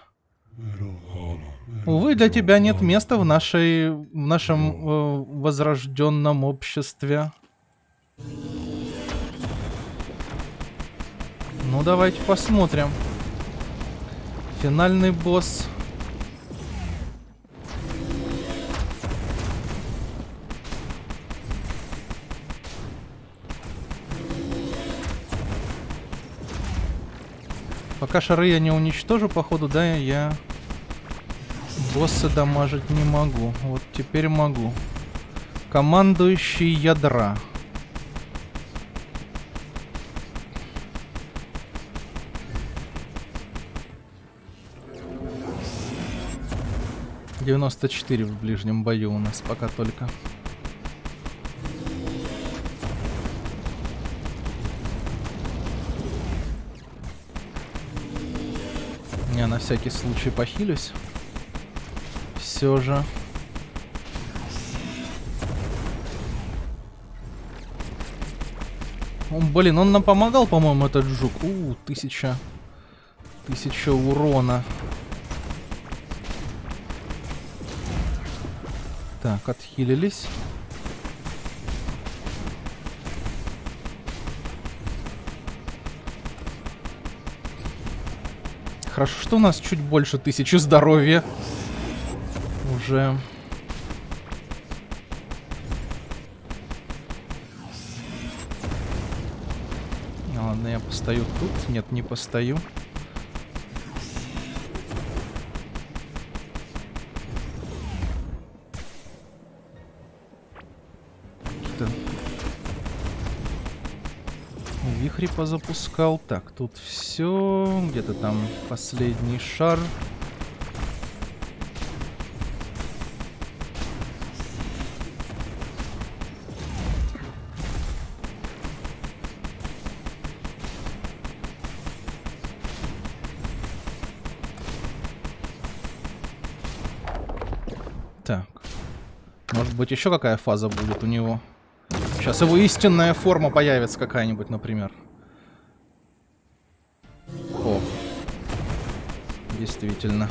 Увы, для тебя нет места в нашей, в нашем э, возрожденном обществе. Ну, давайте посмотрим. Финальный босс. Пока шары я не уничтожу, походу, да, я босса дамажить не могу. Вот теперь могу. Командующий ядра. девяносто четыре в ближнем бою у нас пока только. Я на всякий случай похилюсь. Все же. О, блин, он нам помогал, по-моему, этот жук. У, тысяча. Тысяча урона. Так, отхилились. Хорошо, что у нас чуть больше тысячи здоровья. Уже. Ладно, я постою тут. Нет, не постою. Вихри позапускал. Так, тут все. Где-то там последний шар. Так. Может быть, еще какая фаза будет у него? Сейчас его истинная форма появится какая-нибудь, например. О. Действительно.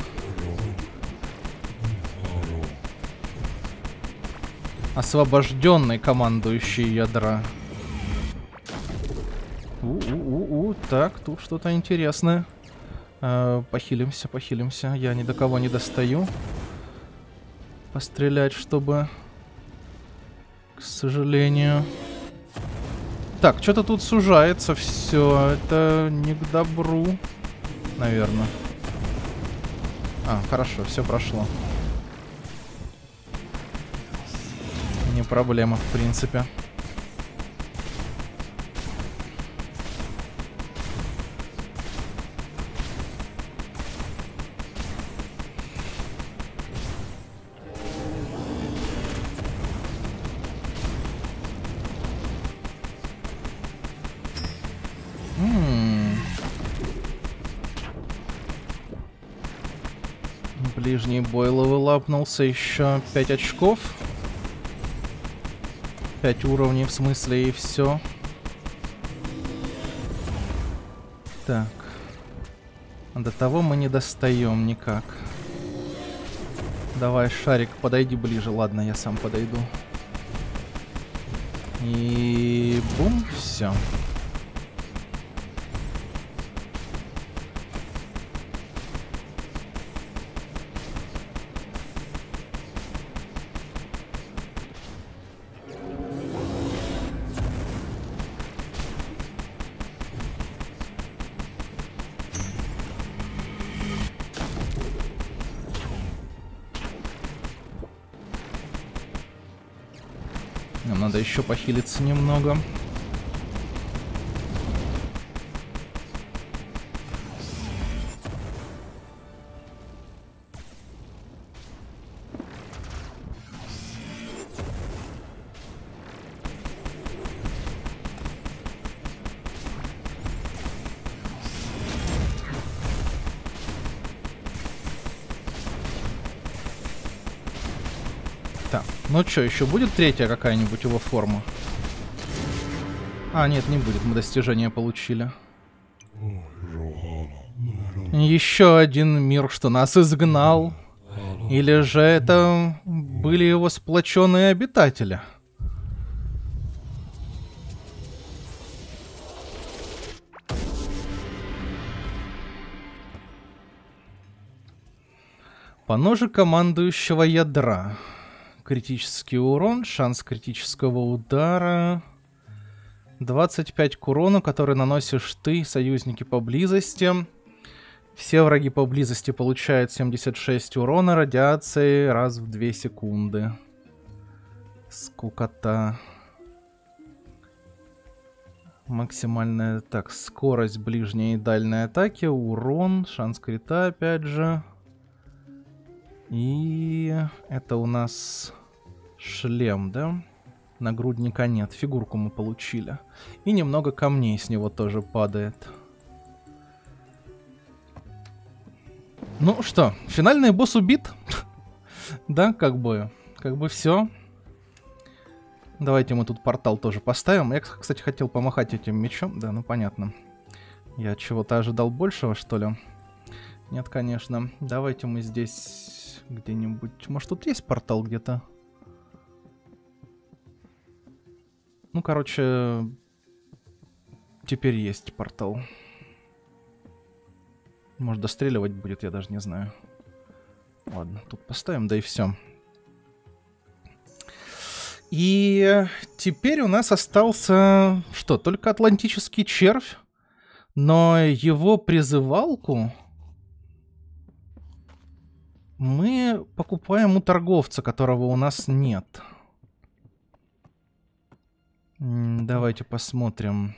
Освобожденный командующий ядра. У-у-у-у. Так, тут что-то интересное. Э, похилимся, похилимся. Я ни до кого не достаю. Пострелять, чтобы... К сожалению. Так, что-то тут сужается все. Это не к добру. Наверное. А, хорошо, все прошло. Не проблема, в принципе. Ближний бой левелапнулся, еще пять очков. пять уровней, в смысле, и все. Так. До того мы не достаем никак. Давай, шарик, подойди ближе. Ладно, я сам подойду. И бум, все. Нам надо еще похилиться немного. Так, ну что, еще будет третья какая-нибудь его форма? А, нет, не будет, мы достижение получили. Еще один мир, что нас изгнал. Или же это были его сплоченные обитатели? По ноже командующего ядра. Критический урон, шанс критического удара. двадцать пять к урону, который наносишь ты, союзники поблизости. Все враги поблизости получают семьдесят шесть урона радиации раз в две секунды. Скукота. Максимальная, так, скорость ближней и дальней атаки, урон, шанс крита опять же. И это у нас шлем, да? Нагрудника нет, фигурку мы получили. И немного камней с него тоже падает. Ну что, финальный босс убит. Да, как бы, как бы все. Давайте мы тут портал тоже поставим. Я, кстати, хотел помахать этим мечом. Да, ну понятно. Я чего-то ожидал большего, что ли? Нет, конечно. Давайте мы здесь... где-нибудь... Может, тут есть портал где-то? Ну, короче... Теперь есть портал. Может, достреливать будет, я даже не знаю. Ладно, тут поставим, да и все. И теперь у нас остался... Что, только атлантический червь? Но его призывалку... мы покупаем у торговца, которого у нас нет. Давайте посмотрим.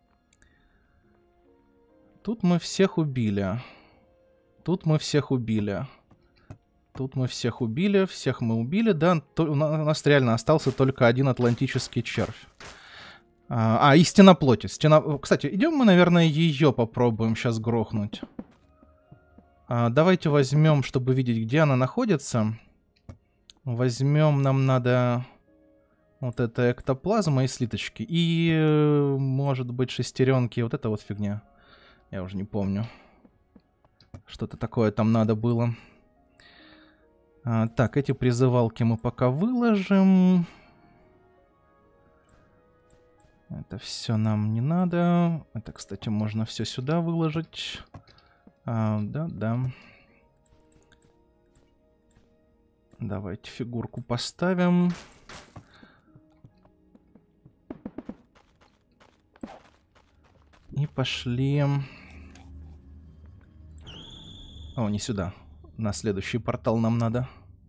Тут мы всех убили. Тут мы всех убили. Тут мы всех убили. Всех мы убили, да. То, у нас реально остался только один атлантический червь. А, а и стена плоти. Стена... Кстати, идем мы, наверное, ее попробуем сейчас грохнуть. А, давайте возьмем, чтобы видеть, где она находится. Возьмем, нам надо вот это эктоплазма и слиточки. И, может быть, шестеренки. Вот это вот фигня. Я уже не помню. Что-то такое там надо было. А, так, эти призывалки мы пока выложим. Это все нам не надо. Это, кстати, можно все сюда выложить. А, да, да. Давайте фигурку поставим. И пошли. О, не сюда. На следующий портал нам надо.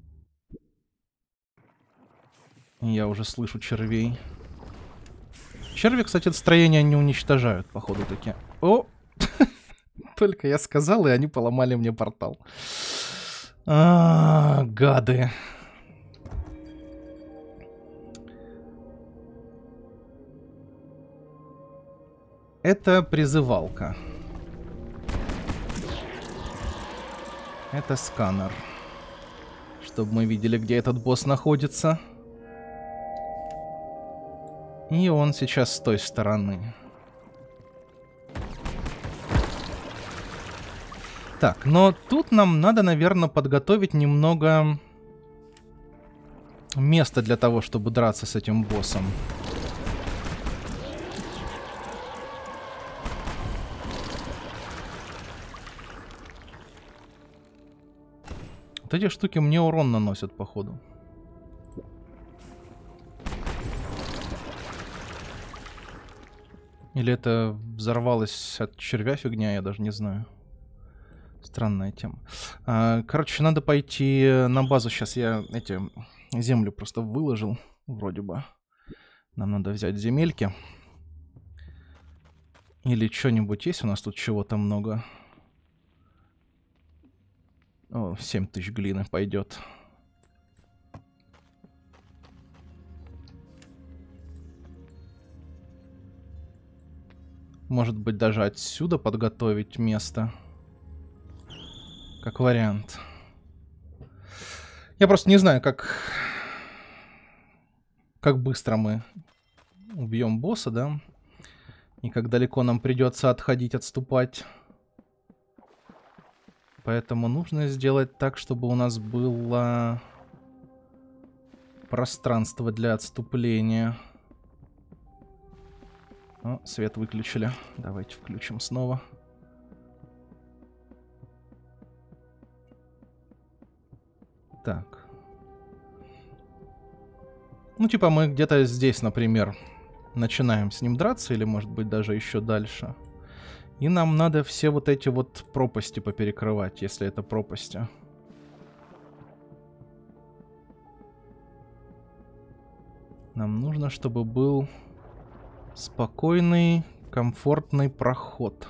Я уже слышу червей. Черви, кстати, строение не уничтожают, походу, таки. О! Только я сказал, и они поломали мне портал. А, гады. Это призывалка. Это сканер. чтобы мы видели, где этот босс находится. И он сейчас с той стороны. Так, но тут нам надо, наверное, подготовить немного места для того, чтобы драться с этим боссом. Вот эти штуки мне урон наносят, походу. Или это взорвалось от червя фигня, я даже не знаю. Странная тема. А, короче, надо пойти на базу. Сейчас я эти землю просто выложил, вроде бы. Нам надо взять земельки. Или что-нибудь есть? У нас тут чего-то много. О, семь тысяч глины пойдет. Может быть, даже отсюда подготовить место. Как вариант. Я просто не знаю, как... Как быстро мы убьем босса, да? И как далеко нам придется отходить, отступать. Поэтому нужно сделать так, чтобы у нас было пространство для отступления. О, свет выключили. Давайте включим снова. Так. Ну, типа мы где-то здесь, например, начинаем с ним драться, или, может быть, даже еще дальше. И нам надо все вот эти вот пропасти поперекрывать, если это пропасти. Нам нужно, чтобы был спокойный, комфортный проход.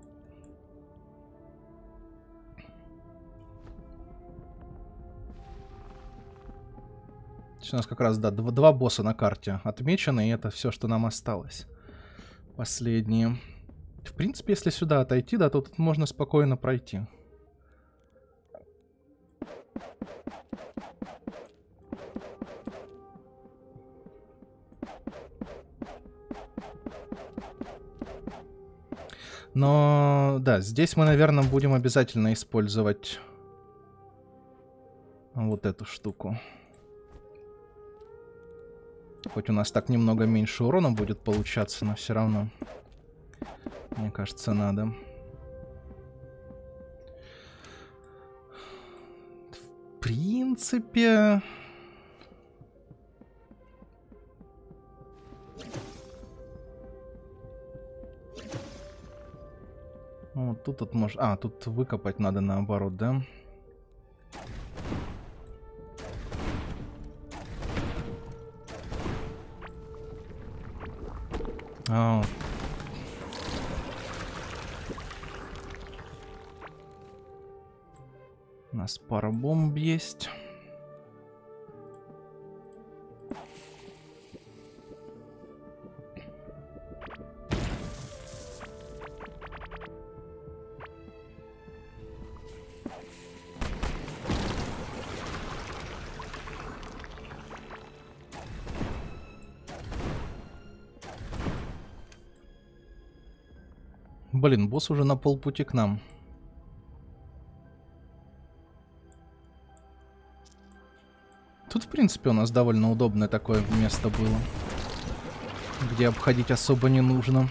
У нас как раз, да, два, два босса на карте отмечены, и это все, что нам осталось. Последние. В принципе, если сюда отойти, да, то тут можно спокойно пройти. Но, да, здесь мы, наверное, будем обязательно использовать вот эту штуку. Хоть у нас так немного меньше урона будет получаться, но все равно, мне кажется, надо. В принципе... Вот тут, тут может... А, тут выкопать надо наоборот, да? А. У нас пара бомб есть. Блин, босс уже на полпути к нам. Тут, в принципе, у нас довольно удобное такое место было, где обходить особо не нужно.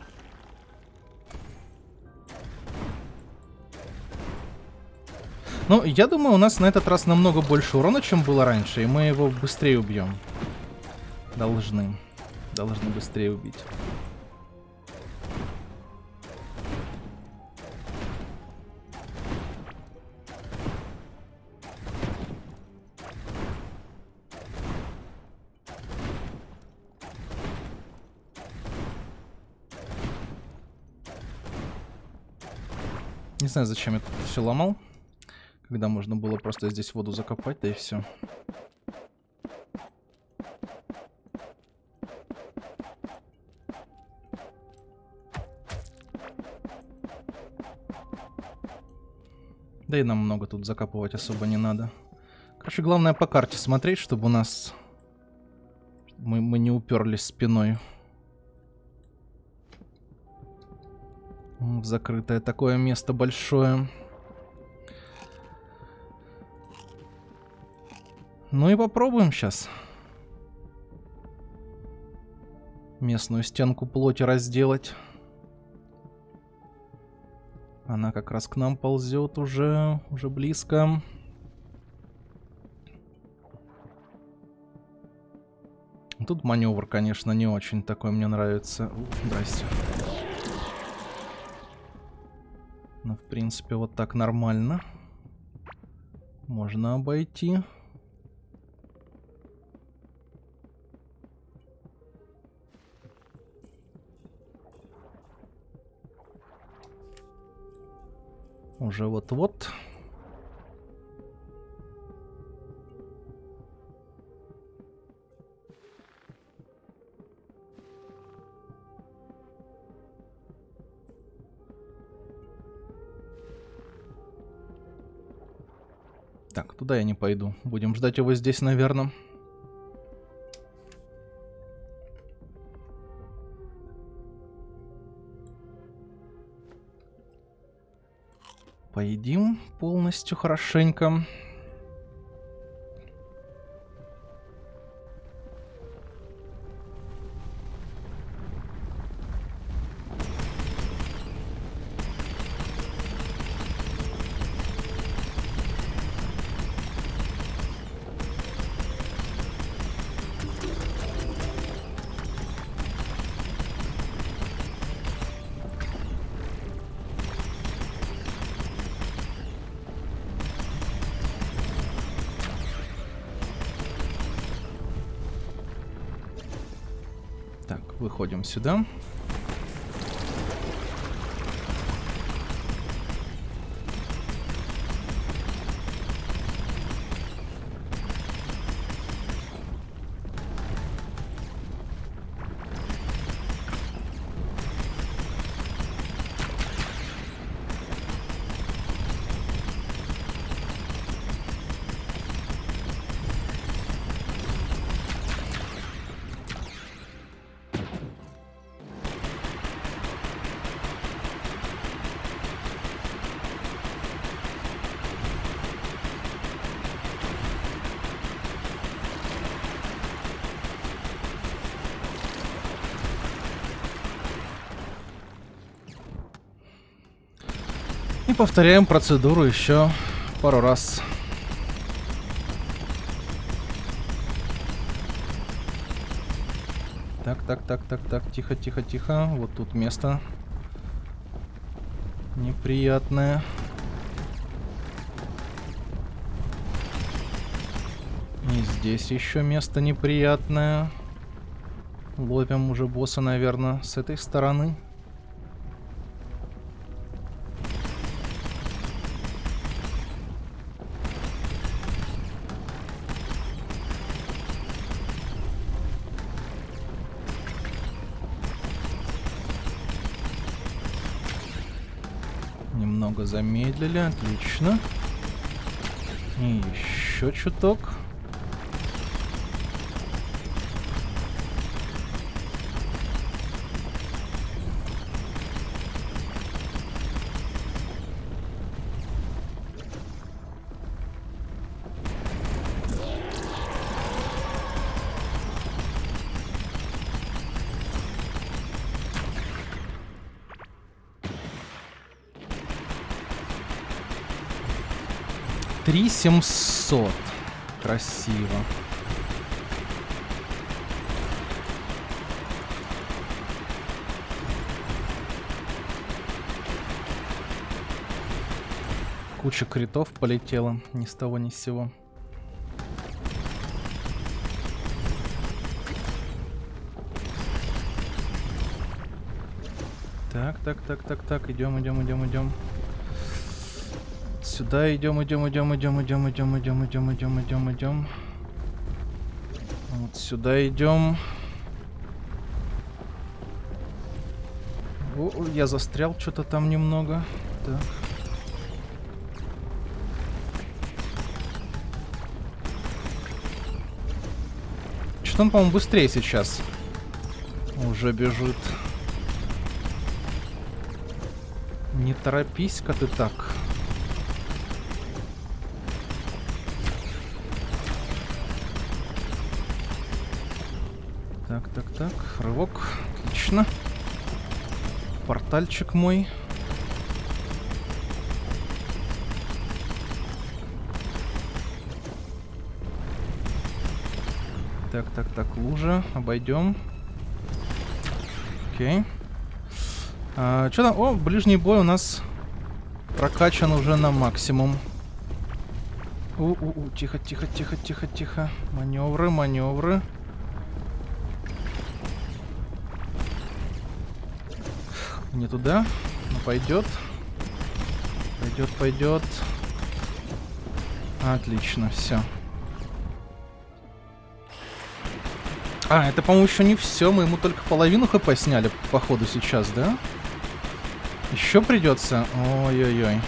Ну, я думаю, у нас на этот раз намного больше урона, чем было раньше, и мы его быстрее убьем. Должны. Должны быстрее убить. Не знаю, зачем я тут все ломал, когда можно было просто здесь воду закопать, да и все. Да и нам много тут закапывать особо не надо. Короче, Короче, главное по карте смотреть, чтобы у нас... Мы, мы не уперлись спиной. В закрытое такое место большое. Ну и попробуем сейчас. Местную стенку плоти разделать. Она как раз к нам ползет уже, уже близко. Тут маневр, конечно, не очень такой мне нравится. Здрасте. Но, в принципе, вот так нормально. Можно обойти. Уже вот-вот. Так, туда я не пойду. Будем ждать его здесь, наверное. Поедим полностью хорошенько. Выходим сюда. И повторяем процедуру еще пару раз. Так, так, так, так, так, тихо, тихо, тихо. Вот тут место неприятное. И здесь еще место неприятное. Ловим уже босса, наверное, с этой стороны. Немного замедлили, отлично. И еще чуток. три семьсот. Красиво. Куча критов полетела ни с того ни с сего. Так, так, так, так, так, идем, идем, идем, идем. Сюда идем, идем, идем, идем, идем, идем, идем, идем, идем, идем, идем. Вот сюда идем. О, я застрял что-то там немного. Так. Значит, он, по-моему, быстрее сейчас уже бежит. Не торопись-ка ты так. Так, так, так. Рывок. Отлично. Портальчик мой. Так, так, так. Лужа. Обойдем. Окей. А, что там? О, ближний бой у нас прокачан уже на максимум. У-у-у, тихо, тихо, тихо, тихо, тихо. Маневры, маневры. Не туда. Но пойдет. Пойдет, пойдет. Отлично, все. А, это, по-моему, еще не все. Мы ему только половину хп сняли, походу, сейчас, да? Еще придется. Ой-ой-ой.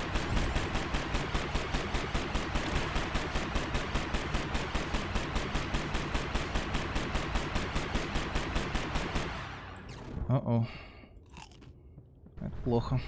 О-о. Это плохо.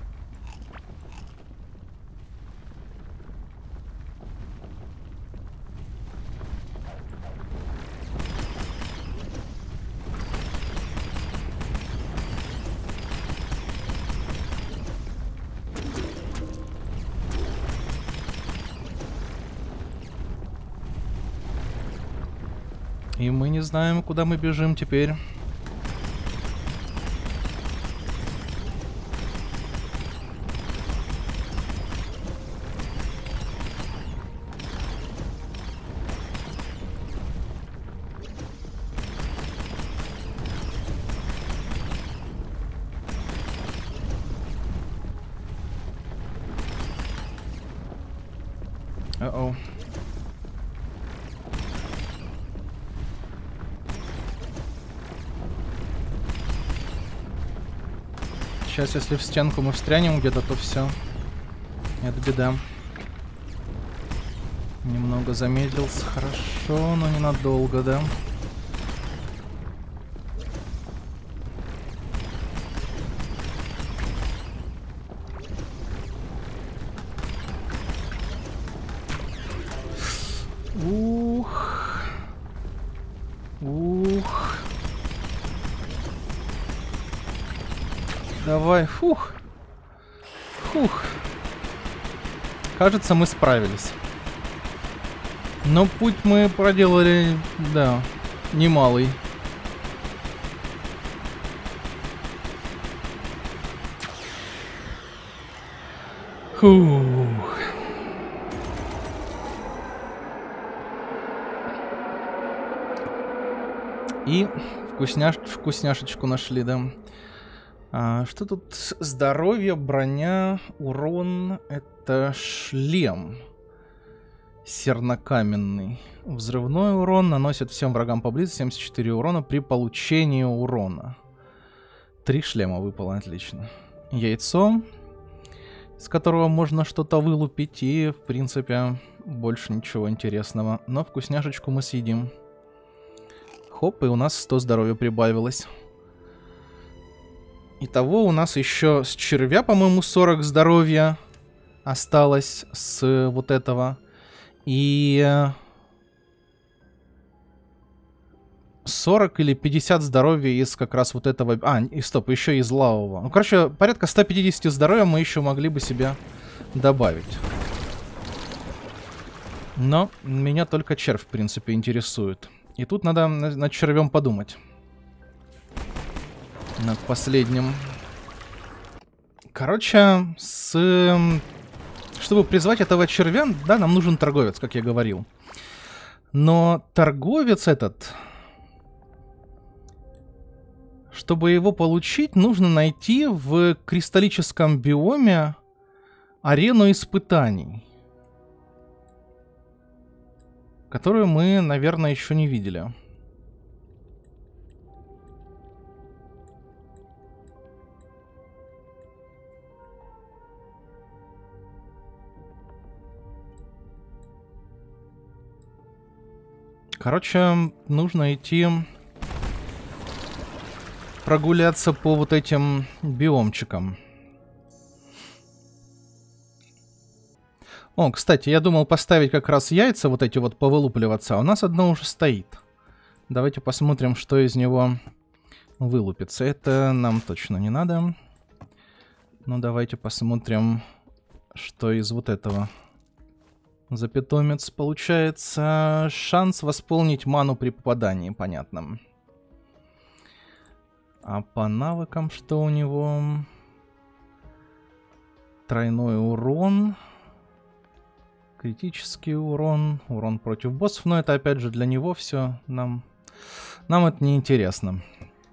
И мы не знаем, куда мы бежим теперь. О-о. Сейчас, если в стенку мы встрянем где-то, то все. Это беда. Немного замедлился, хорошо, но ненадолго, да? Ух. Ух. Давай, фух. Фух. Кажется, мы справились. Но путь мы проделали, да, немалый. Фух. И вкусняш... вкусняшечку нашли, да. А, что тут? Здоровье, броня, урон. Это шлем. Сернокаменный. Взрывной урон наносит всем врагам поблизости семьдесят четыре урона при получении урона. Три шлема выпало, отлично. Яйцо, с которого можно что-то вылупить. И, в принципе, больше ничего интересного. Но вкусняшечку мы съедим. Хоп, и у нас сто здоровья прибавилось. Итого у нас еще с червя, по-моему, сорок здоровья осталось с вот этого. И сорок или пятьдесят здоровья из как раз вот этого... А, и стоп, еще из лавового. Ну, короче, порядка ста пятидесяти здоровья мы еще могли бы себе добавить. Но меня только червь, в принципе, интересует. И тут надо над червем подумать. Над последним. Короче, с... чтобы призвать этого червя, да, нам нужен торговец, как я говорил. Но торговец этот... Чтобы его получить, нужно найти в кристаллическом биоме арену испытаний. Которую мы, наверное, еще не видели. Короче, нужно идти прогуляться по вот этим биомчикам. О, кстати, я думал поставить как раз яйца вот эти вот повылупливаться, а у нас одно уже стоит. Давайте посмотрим, что из него вылупится. Это нам точно не надо. Ну, давайте посмотрим, что из вот этого за питомец получается. Шанс восполнить ману при попадании, понятно. А по навыкам что у него? Тройной урон. Критический урон. Урон против боссов. Но это опять же для него все. Нам, нам это не интересно.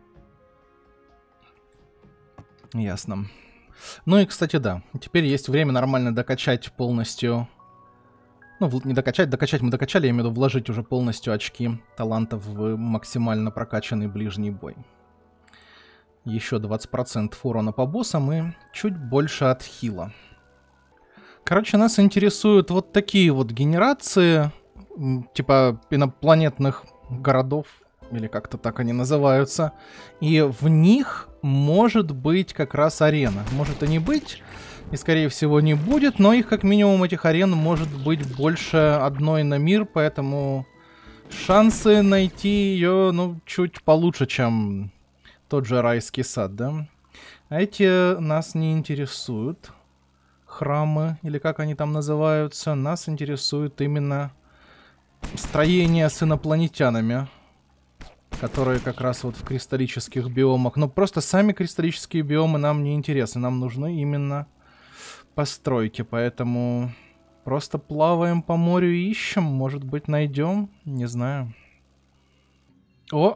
Ясно. Ну и, кстати, да. Теперь есть время нормально докачать полностью... Ну, не докачать, докачать мы докачали, я имею в виду вложить уже полностью очки талантов в максимально прокачанный ближний бой. Еще двадцать процентов урона по боссам и чуть больше от хила. Короче, нас интересуют вот такие вот генерации, типа инопланетных городов, или как-то так они называются. И в них может быть как раз арена. Может и не быть, и скорее всего не будет, но их как минимум, этих арен, может быть больше одной на мир, поэтому шансы найти ее, ну, чуть получше, чем тот же райский сад, да? А эти нас не интересуют. Храмы, или как они там называются, нас интересует именно строение с инопланетянами, которые как раз вот в кристаллических биомах. Но просто сами кристаллические биомы нам не интересны, нам нужны именно постройки, поэтому просто плаваем по морю и ищем, может быть найдем, не знаю. О!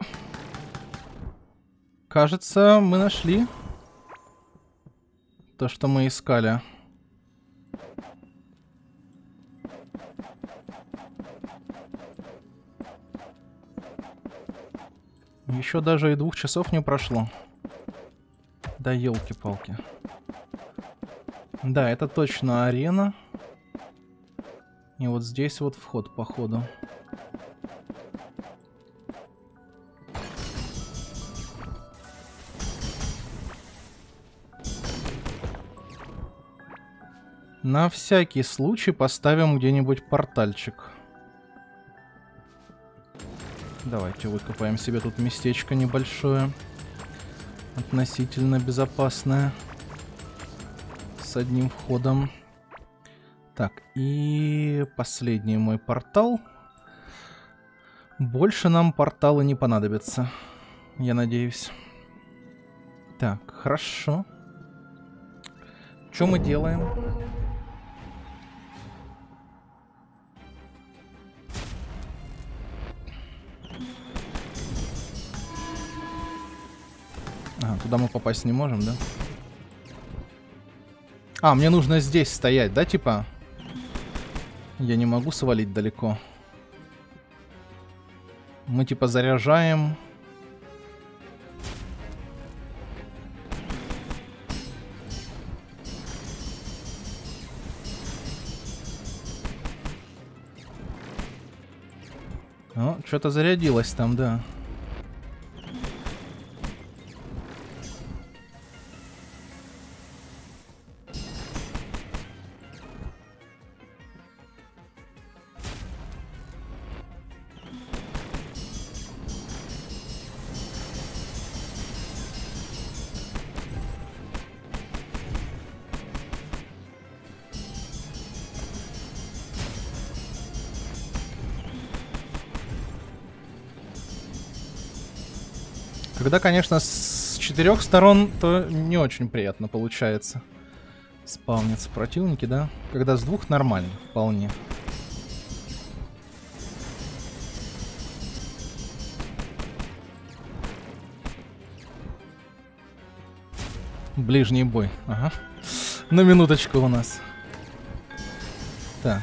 Кажется, мы нашли то, что мы искали. Еще даже и двух часов не прошло. Да елки-палки. Да, это точно арена. И вот здесь вот вход, походу. На всякий случай поставим где-нибудь портальчик. Давайте выкопаем себе тут местечко небольшое. Относительно безопасное. С одним входом. Так, и последний мой портал. Больше нам порталы не понадобятся. Я надеюсь. Так, хорошо. Что мы делаем? А, туда мы попасть не можем, да? А, мне нужно здесь стоять, да, типа? Я не могу свалить далеко. Мы типа заряжаем. О, что-то зарядилось там, да. Когда, конечно, с четырех сторон, то не очень приятно получается. Спавнятся противники, да? Когда с двух нормально, вполне. Ближний бой, ага. На минуточку у нас. Так.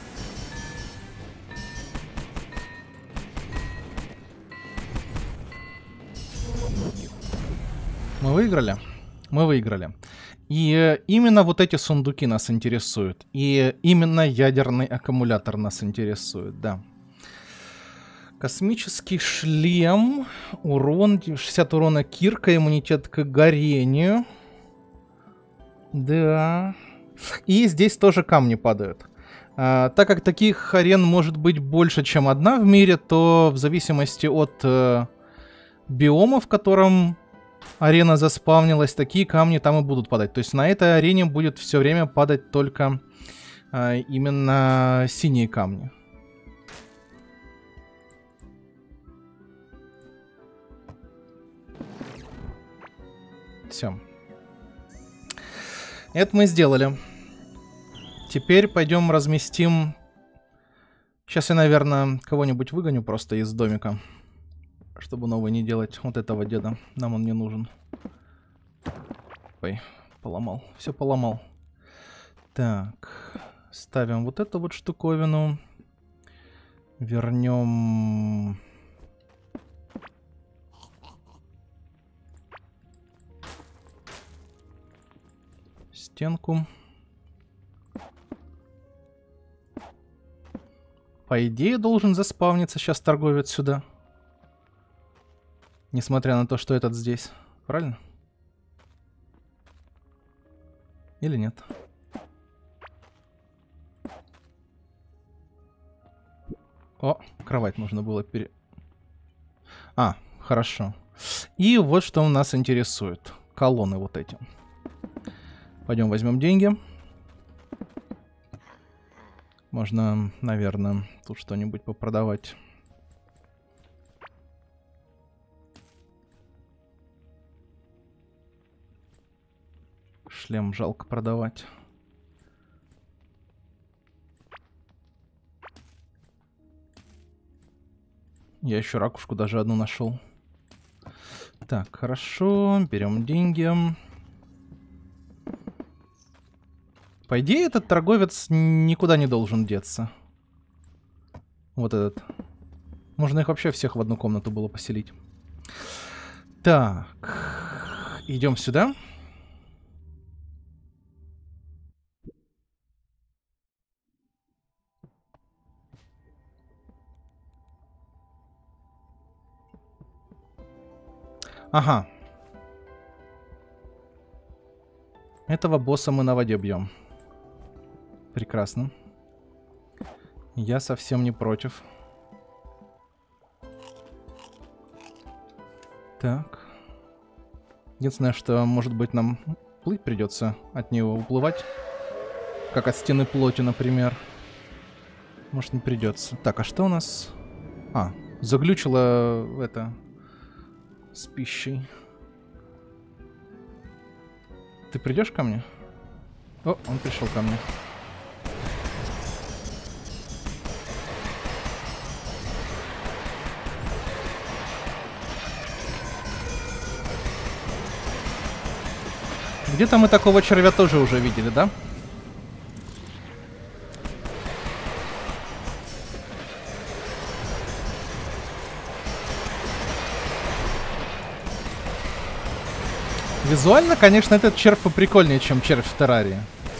Мы выиграли? Мы выиграли. И именно вот эти сундуки нас интересуют. И именно ядерный аккумулятор нас интересует, да. Космический шлем. Урон. шестьдесят урона кирка. Иммунитет к горению. Да. И здесь тоже камни падают. А, так как таких арен может быть больше, чем одна в мире, то в зависимости от э, биома, в котором арена заспавнилась, такие камни там и будут падать. То есть на этой арене будет все время падать только э, именно синие камни. Все. Это мы сделали. Теперь пойдем разместим... Сейчас я, наверное, кого-нибудь выгоню просто из домика. Чтобы новый не делать. Вот этого деда. Нам он не нужен. Ой, поломал. Все поломал. Так. Ставим вот эту вот штуковину. Вернем... стенку. По идее, должен заспавниться сейчас торговец сюда. Несмотря на то, что этот здесь. Правильно? Или нет? О, кровать нужно было пере... А, хорошо. И вот что у нас интересует. Колонны вот эти. Пойдем возьмем деньги. Можно, наверное, тут что-нибудь попродавать. Шлем жалко продавать. Я еще ракушку даже одну нашел. Так, хорошо. Берем деньги. По идее, этот торговец никуда не должен деться. Вот этот. Можно их вообще всех в одну комнату было поселить. Так. Идем сюда. Ага. Этого босса мы на воде бьем. Прекрасно. Я совсем не против. Так. Единственное, что, может быть, нам плыть придется от него, уплывать. Как от стены плоти, например. Может, не придется. Так, а что у нас? А, заглючило это с пищей. Ты придешь ко мне? О, он пришел ко мне. Где-то мы такого червя тоже уже видели, да? Визуально, конечно, этот червь поприкольнее, чем червь в террарии.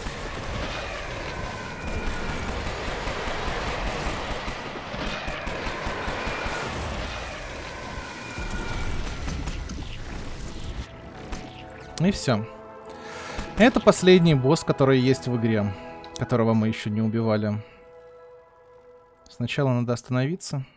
И все. Это последний босс, который есть в игре, которого мы еще не убивали. Сначала надо остановиться.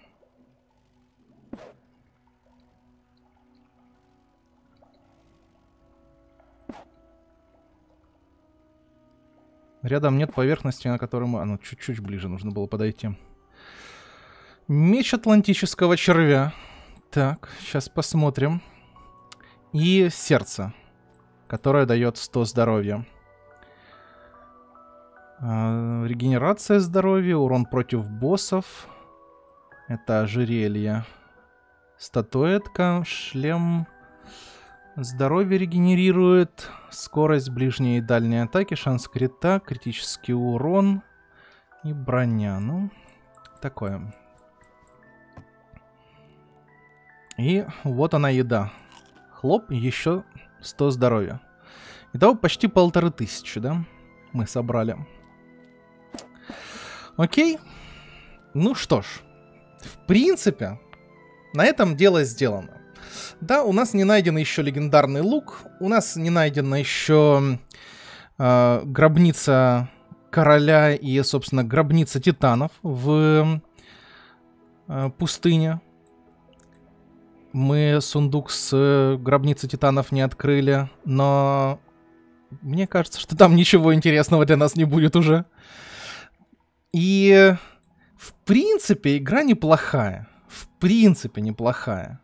Рядом нет поверхности, на которой мы... А, ну, чуть-чуть ближе нужно было подойти. Меч атлантического червя. Так, сейчас посмотрим. И сердце, которое дает сто здоровья. А, регенерация здоровья, урон против боссов. Это ожерелье. Статуэтка, шлем. Здоровье регенерирует. Скорость ближней и дальней атаки, шанс крита, критический урон и броня. Ну, такое. И вот она еда. Хлоп, еще сто здоровья. Итого почти полторы тысячи, да? Мы собрали. Окей. Ну что ж. принципе, на этом дело сделано. Да, у нас не найден еще легендарный лук, у нас не найдена еще э, гробница короля и, собственно, гробница титанов в э, пустыне. Мы сундук с э, гробницей титанов не открыли, но мне кажется, что там ничего интересного для нас не будет уже. И, в принципе, игра неплохая. В принципе, неплохая.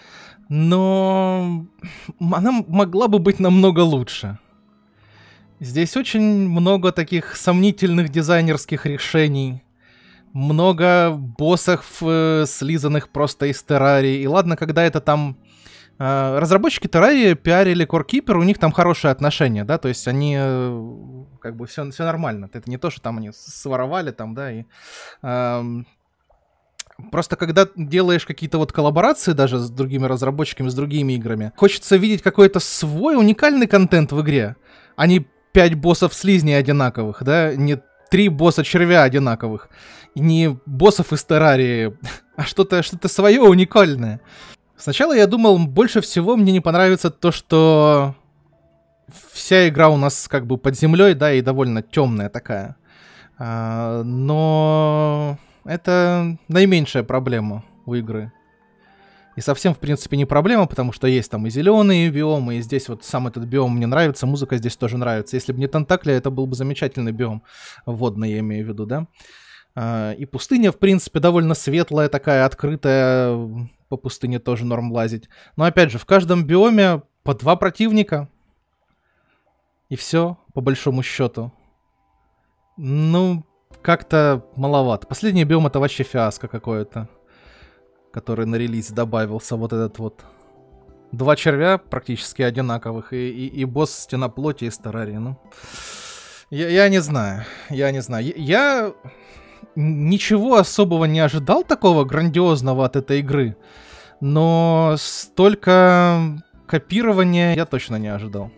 Но она могла бы быть намного лучше. Здесь очень много таких сомнительных дизайнерских решений. Много боссов, э, слизанных просто из Террарии. И ладно, когда это там... Э, разработчики Террарии пиарили Core Keeper, у них там хорошие отношения, да, то есть они... Э, как бы все, все нормально. Это не то, что там они своровали там, да, и... Э, Просто когда делаешь какие-то вот коллаборации даже с другими разработчиками, с другими играми, хочется видеть какой-то свой уникальный контент в игре, а не пять боссов слизней одинаковых, да, не три босса червя одинаковых, и не боссов из Террарии, а что-то что-то свое уникальное. Сначала я думал, больше всего мне не понравится то, что вся игра у нас как бы под землей, да, и довольно темная такая. А, но... Это наименьшая проблема у игры. И совсем, в принципе, не проблема, потому что есть там и зеленые биомы, и здесь вот сам этот биом мне нравится, музыка здесь тоже нравится. Если бы не Тентакли, это был бы замечательный биом. Водный, я имею в виду, да? И пустыня, в принципе, довольно светлая, такая открытая. По пустыне тоже норм лазить. Но, опять же, в каждом биоме по два противника. И все, по большому счету. Ну... Как-то маловато. Последний биом — это вообще фиаско какое-то, который на релиз добавился. Вот этот вот. Два червя практически одинаковых и, и, и босс Стена Плоти из Террарии. Ну, я, я не знаю. Я не знаю. Я, я ничего особого не ожидал такого грандиозного от этой игры. Но столько копирования я точно не ожидал.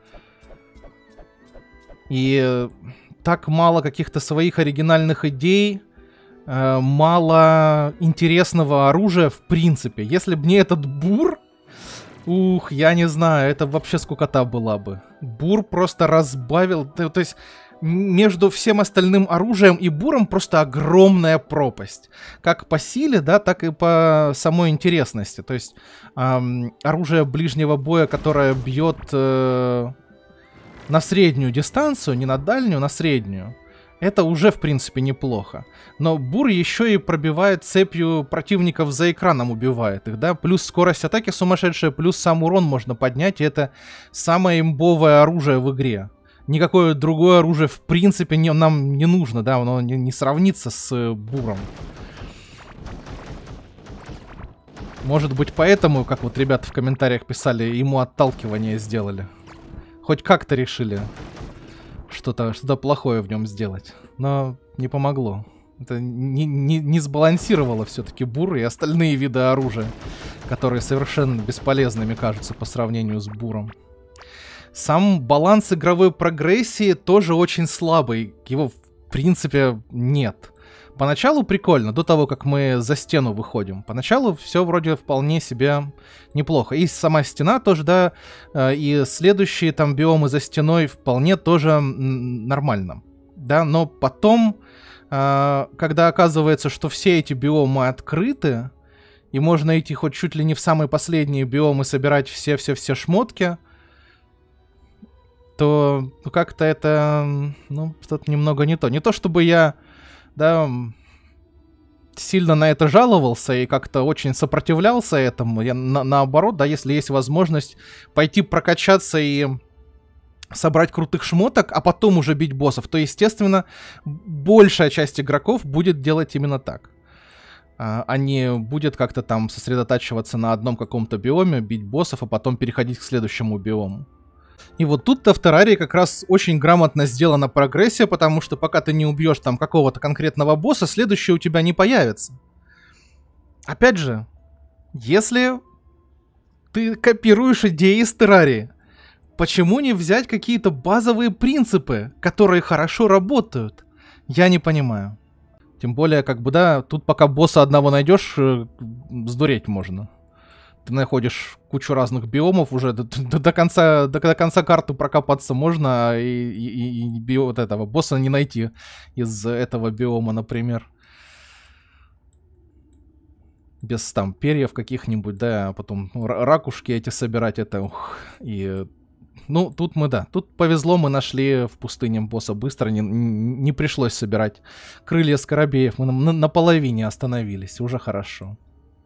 И... Так мало каких-то своих оригинальных идей, э, мало интересного оружия в принципе. Если бы не этот бур, ух, я не знаю, это вообще скукота была бы. Бур просто разбавил, то, то есть между всем остальным оружием и буром просто огромная пропасть. Как по силе, да, так и по самой интересности. То есть эм, оружие ближнего боя, которое бьет... Э, на среднюю дистанцию, не на дальнюю, на среднюю. Это уже, в принципе, неплохо. Но бур еще и пробивает цепью противников за экраном, убивает их, да? Плюс скорость атаки сумасшедшая, плюс сам урон можно поднять, и это самое имбовое оружие в игре. Никакое другое оружие, в принципе, не, нам не нужно, да? Оно не, не сравнится с буром. Может быть, поэтому, как вот ребята в комментариях писали, ему отталкивание сделали. Хоть как-то решили что-то что-то плохое в нем сделать. Но не помогло. Это не, не, не сбалансировало все-таки бур и остальные виды оружия, которые совершенно бесполезными кажутся по сравнению с буром. Сам баланс игровой прогрессии тоже очень слабый. Его, в принципе, нет. Поначалу прикольно, до того, как мы за стену выходим. Поначалу все вроде вполне себе неплохо. И сама стена тоже, да, и следующие там биомы за стеной вполне тоже нормально. Да, но потом, когда оказывается, что все эти биомы открыты, и можно идти хоть чуть ли не в самые последние биомы, собирать все-все-все шмотки, то как-то это, ну, что-то немного не то. Не то, чтобы я... Да, сильно на это жаловался и как-то очень сопротивлялся этому. Я на наоборот, да, если есть возможность пойти прокачаться и собрать крутых шмоток, а потом уже бить боссов, то, естественно, большая часть игроков будет делать именно так. А, а не будет как-то там сосредотачиваться на одном каком-то биоме, бить боссов, а потом переходить к следующему биому. И вот тут-то в Террарии как раз очень грамотно сделана прогрессия, потому что пока ты не убьешь там какого-то конкретного босса, следующий у тебя не появится. Опять же, если ты копируешь идеи из Террарии, почему не взять какие-то базовые принципы, которые хорошо работают? Я не понимаю. Тем более, как бы, да, тут пока босса одного найдешь, сдуреть можно. Ты находишь кучу разных биомов уже, до, до, до, конца, до, до конца карты прокопаться можно, и, и, и био, вот этого босса не найти из этого биома, например. Без там перьев каких-нибудь, да, а потом ракушки эти собирать, это, ух, и... Ну, тут мы, да, тут повезло, мы нашли в пустыне босса быстро, не, не пришлось собирать крылья скоробеев, мы на, на половине остановились, уже хорошо.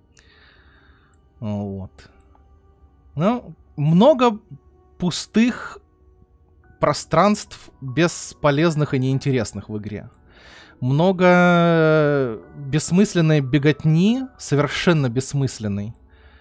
Вот. Ну, много пустых пространств бесполезных и неинтересных в игре. Много бессмысленной беготни, совершенно бессмысленной.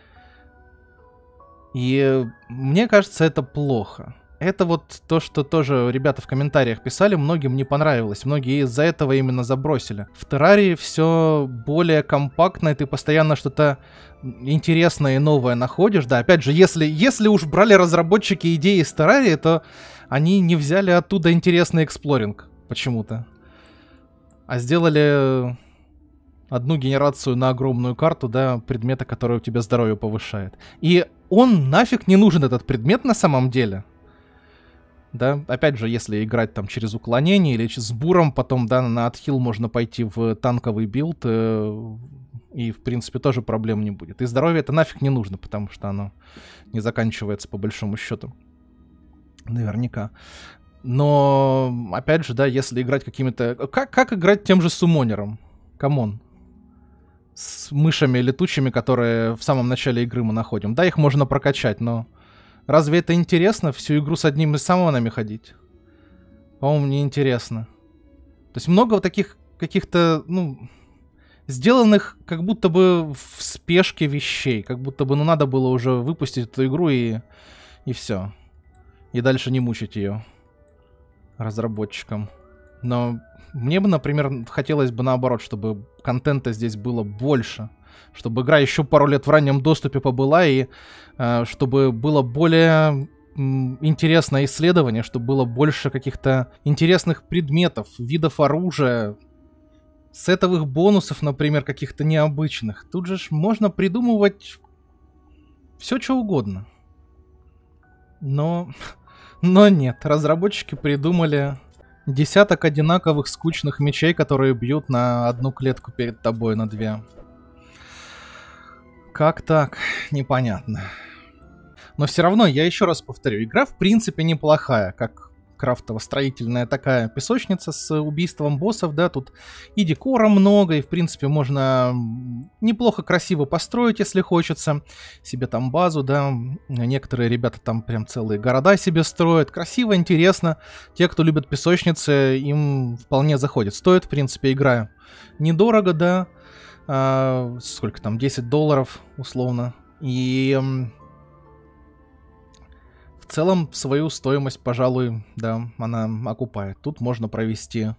И мне кажется, это плохо. Это вот то, что тоже ребята в комментариях писали, многим не понравилось. Многие из-за этого именно забросили. В Террарии все более компактно, и ты постоянно что-то интересное и новое находишь. Да, опять же, если, если уж брали разработчики идеи из Террарии, то они не взяли оттуда интересный эксплоринг почему-то. А сделали одну генерацию на огромную карту, да, предмета, который у тебя здоровье повышает. И он нафиг не нужен, этот предмет, на самом деле. Да, опять же, если играть там через уклонение или с буром, потом, да, на отхил можно пойти в танковый билд, э, и, в принципе, тоже проблем не будет. И здоровье это нафиг не нужно, потому что оно не заканчивается по большому счету. Наверняка. Но, опять же, да, если играть какими-то... Как, как играть тем же суммонером? Камон. С мышами летучими, которые в самом начале игры мы находим. Да, их можно прокачать, но... Разве это интересно, всю игру с одним из самонами ходить? По-моему, не интересно. То есть много вот таких каких-то, ну, сделанных как будто бы в спешке вещей. Как будто бы, ну, надо было уже выпустить эту игру и, и все. И дальше не мучить ее разработчикам. Но мне бы, например, хотелось бы наоборот, чтобы контента здесь было больше. Чтобы игра еще пару лет в раннем доступе побыла, и э, чтобы было более м, интересное исследование, чтобы было больше каких-то интересных предметов, видов оружия, сетовых бонусов, например, каких-то необычных. Тут же ж можно придумывать все, что угодно. Но, но нет, разработчики придумали десяток одинаковых скучных мечей, которые бьют на одну клетку перед тобой, на две. Как так? Непонятно. Но все равно, я еще раз повторю, игра в принципе неплохая, как крафтово-строительная такая песочница с убийством боссов, да, тут и декора много, и в принципе можно неплохо красиво построить, если хочется, себе там базу, да, некоторые ребята там прям целые города себе строят, красиво, интересно, те, кто любит песочницы, им вполне заходит, стоит в принципе игра недорого, да, а, сколько там, десять долларов условно, и... В целом, свою стоимость, пожалуй, да, она окупает. Тут можно провести,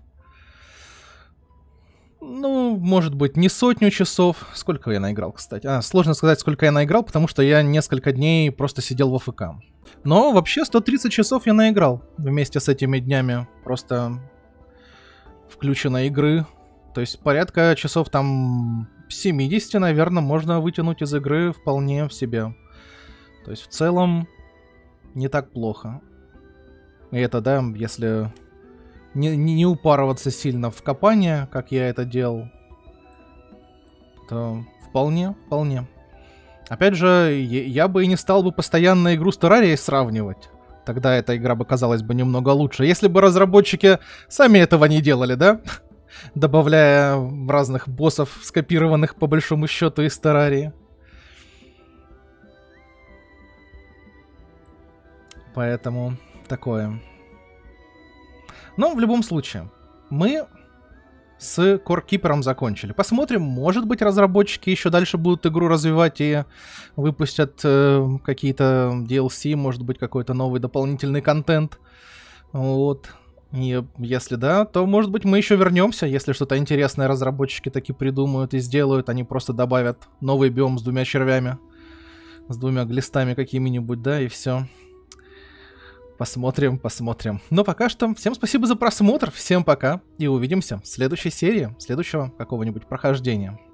ну, может быть, не сотню часов. Сколько я наиграл, кстати? А, сложно сказать, сколько я наиграл, потому что я несколько дней просто сидел в АФК. Но вообще сто тридцать часов я наиграл вместе с этими днями. Просто включенной игры. То есть порядка часов там семьдесят, наверное, можно вытянуть из игры вполне в себе. То есть в целом... Не так плохо. И это, да, если не, не, не упарываться сильно в копание, как я это делал, то вполне, вполне. Опять же, я, я бы и не стал бы постоянно игру с Террарией сравнивать. Тогда эта игра бы казалась бы немного лучше. Если бы разработчики сами этого не делали, да? Добавляя разных боссов, скопированных по большому счету из Террарии. Поэтому такое. Но в любом случае, мы с Core Keeper закончили. Посмотрим, может быть, разработчики еще дальше будут игру развивать и выпустят э, какие-то ди эл си, может быть, какой-то новый дополнительный контент. Вот. И если да, то, может быть, мы еще вернемся, если что-то интересное разработчики таки придумают и сделают. Они просто добавят новый биом с двумя червями, с двумя глистами какими-нибудь, да, и все. Посмотрим, посмотрим. Но пока что всем спасибо за просмотр, всем пока, и увидимся в следующей серии, следующего какого-нибудь прохождения.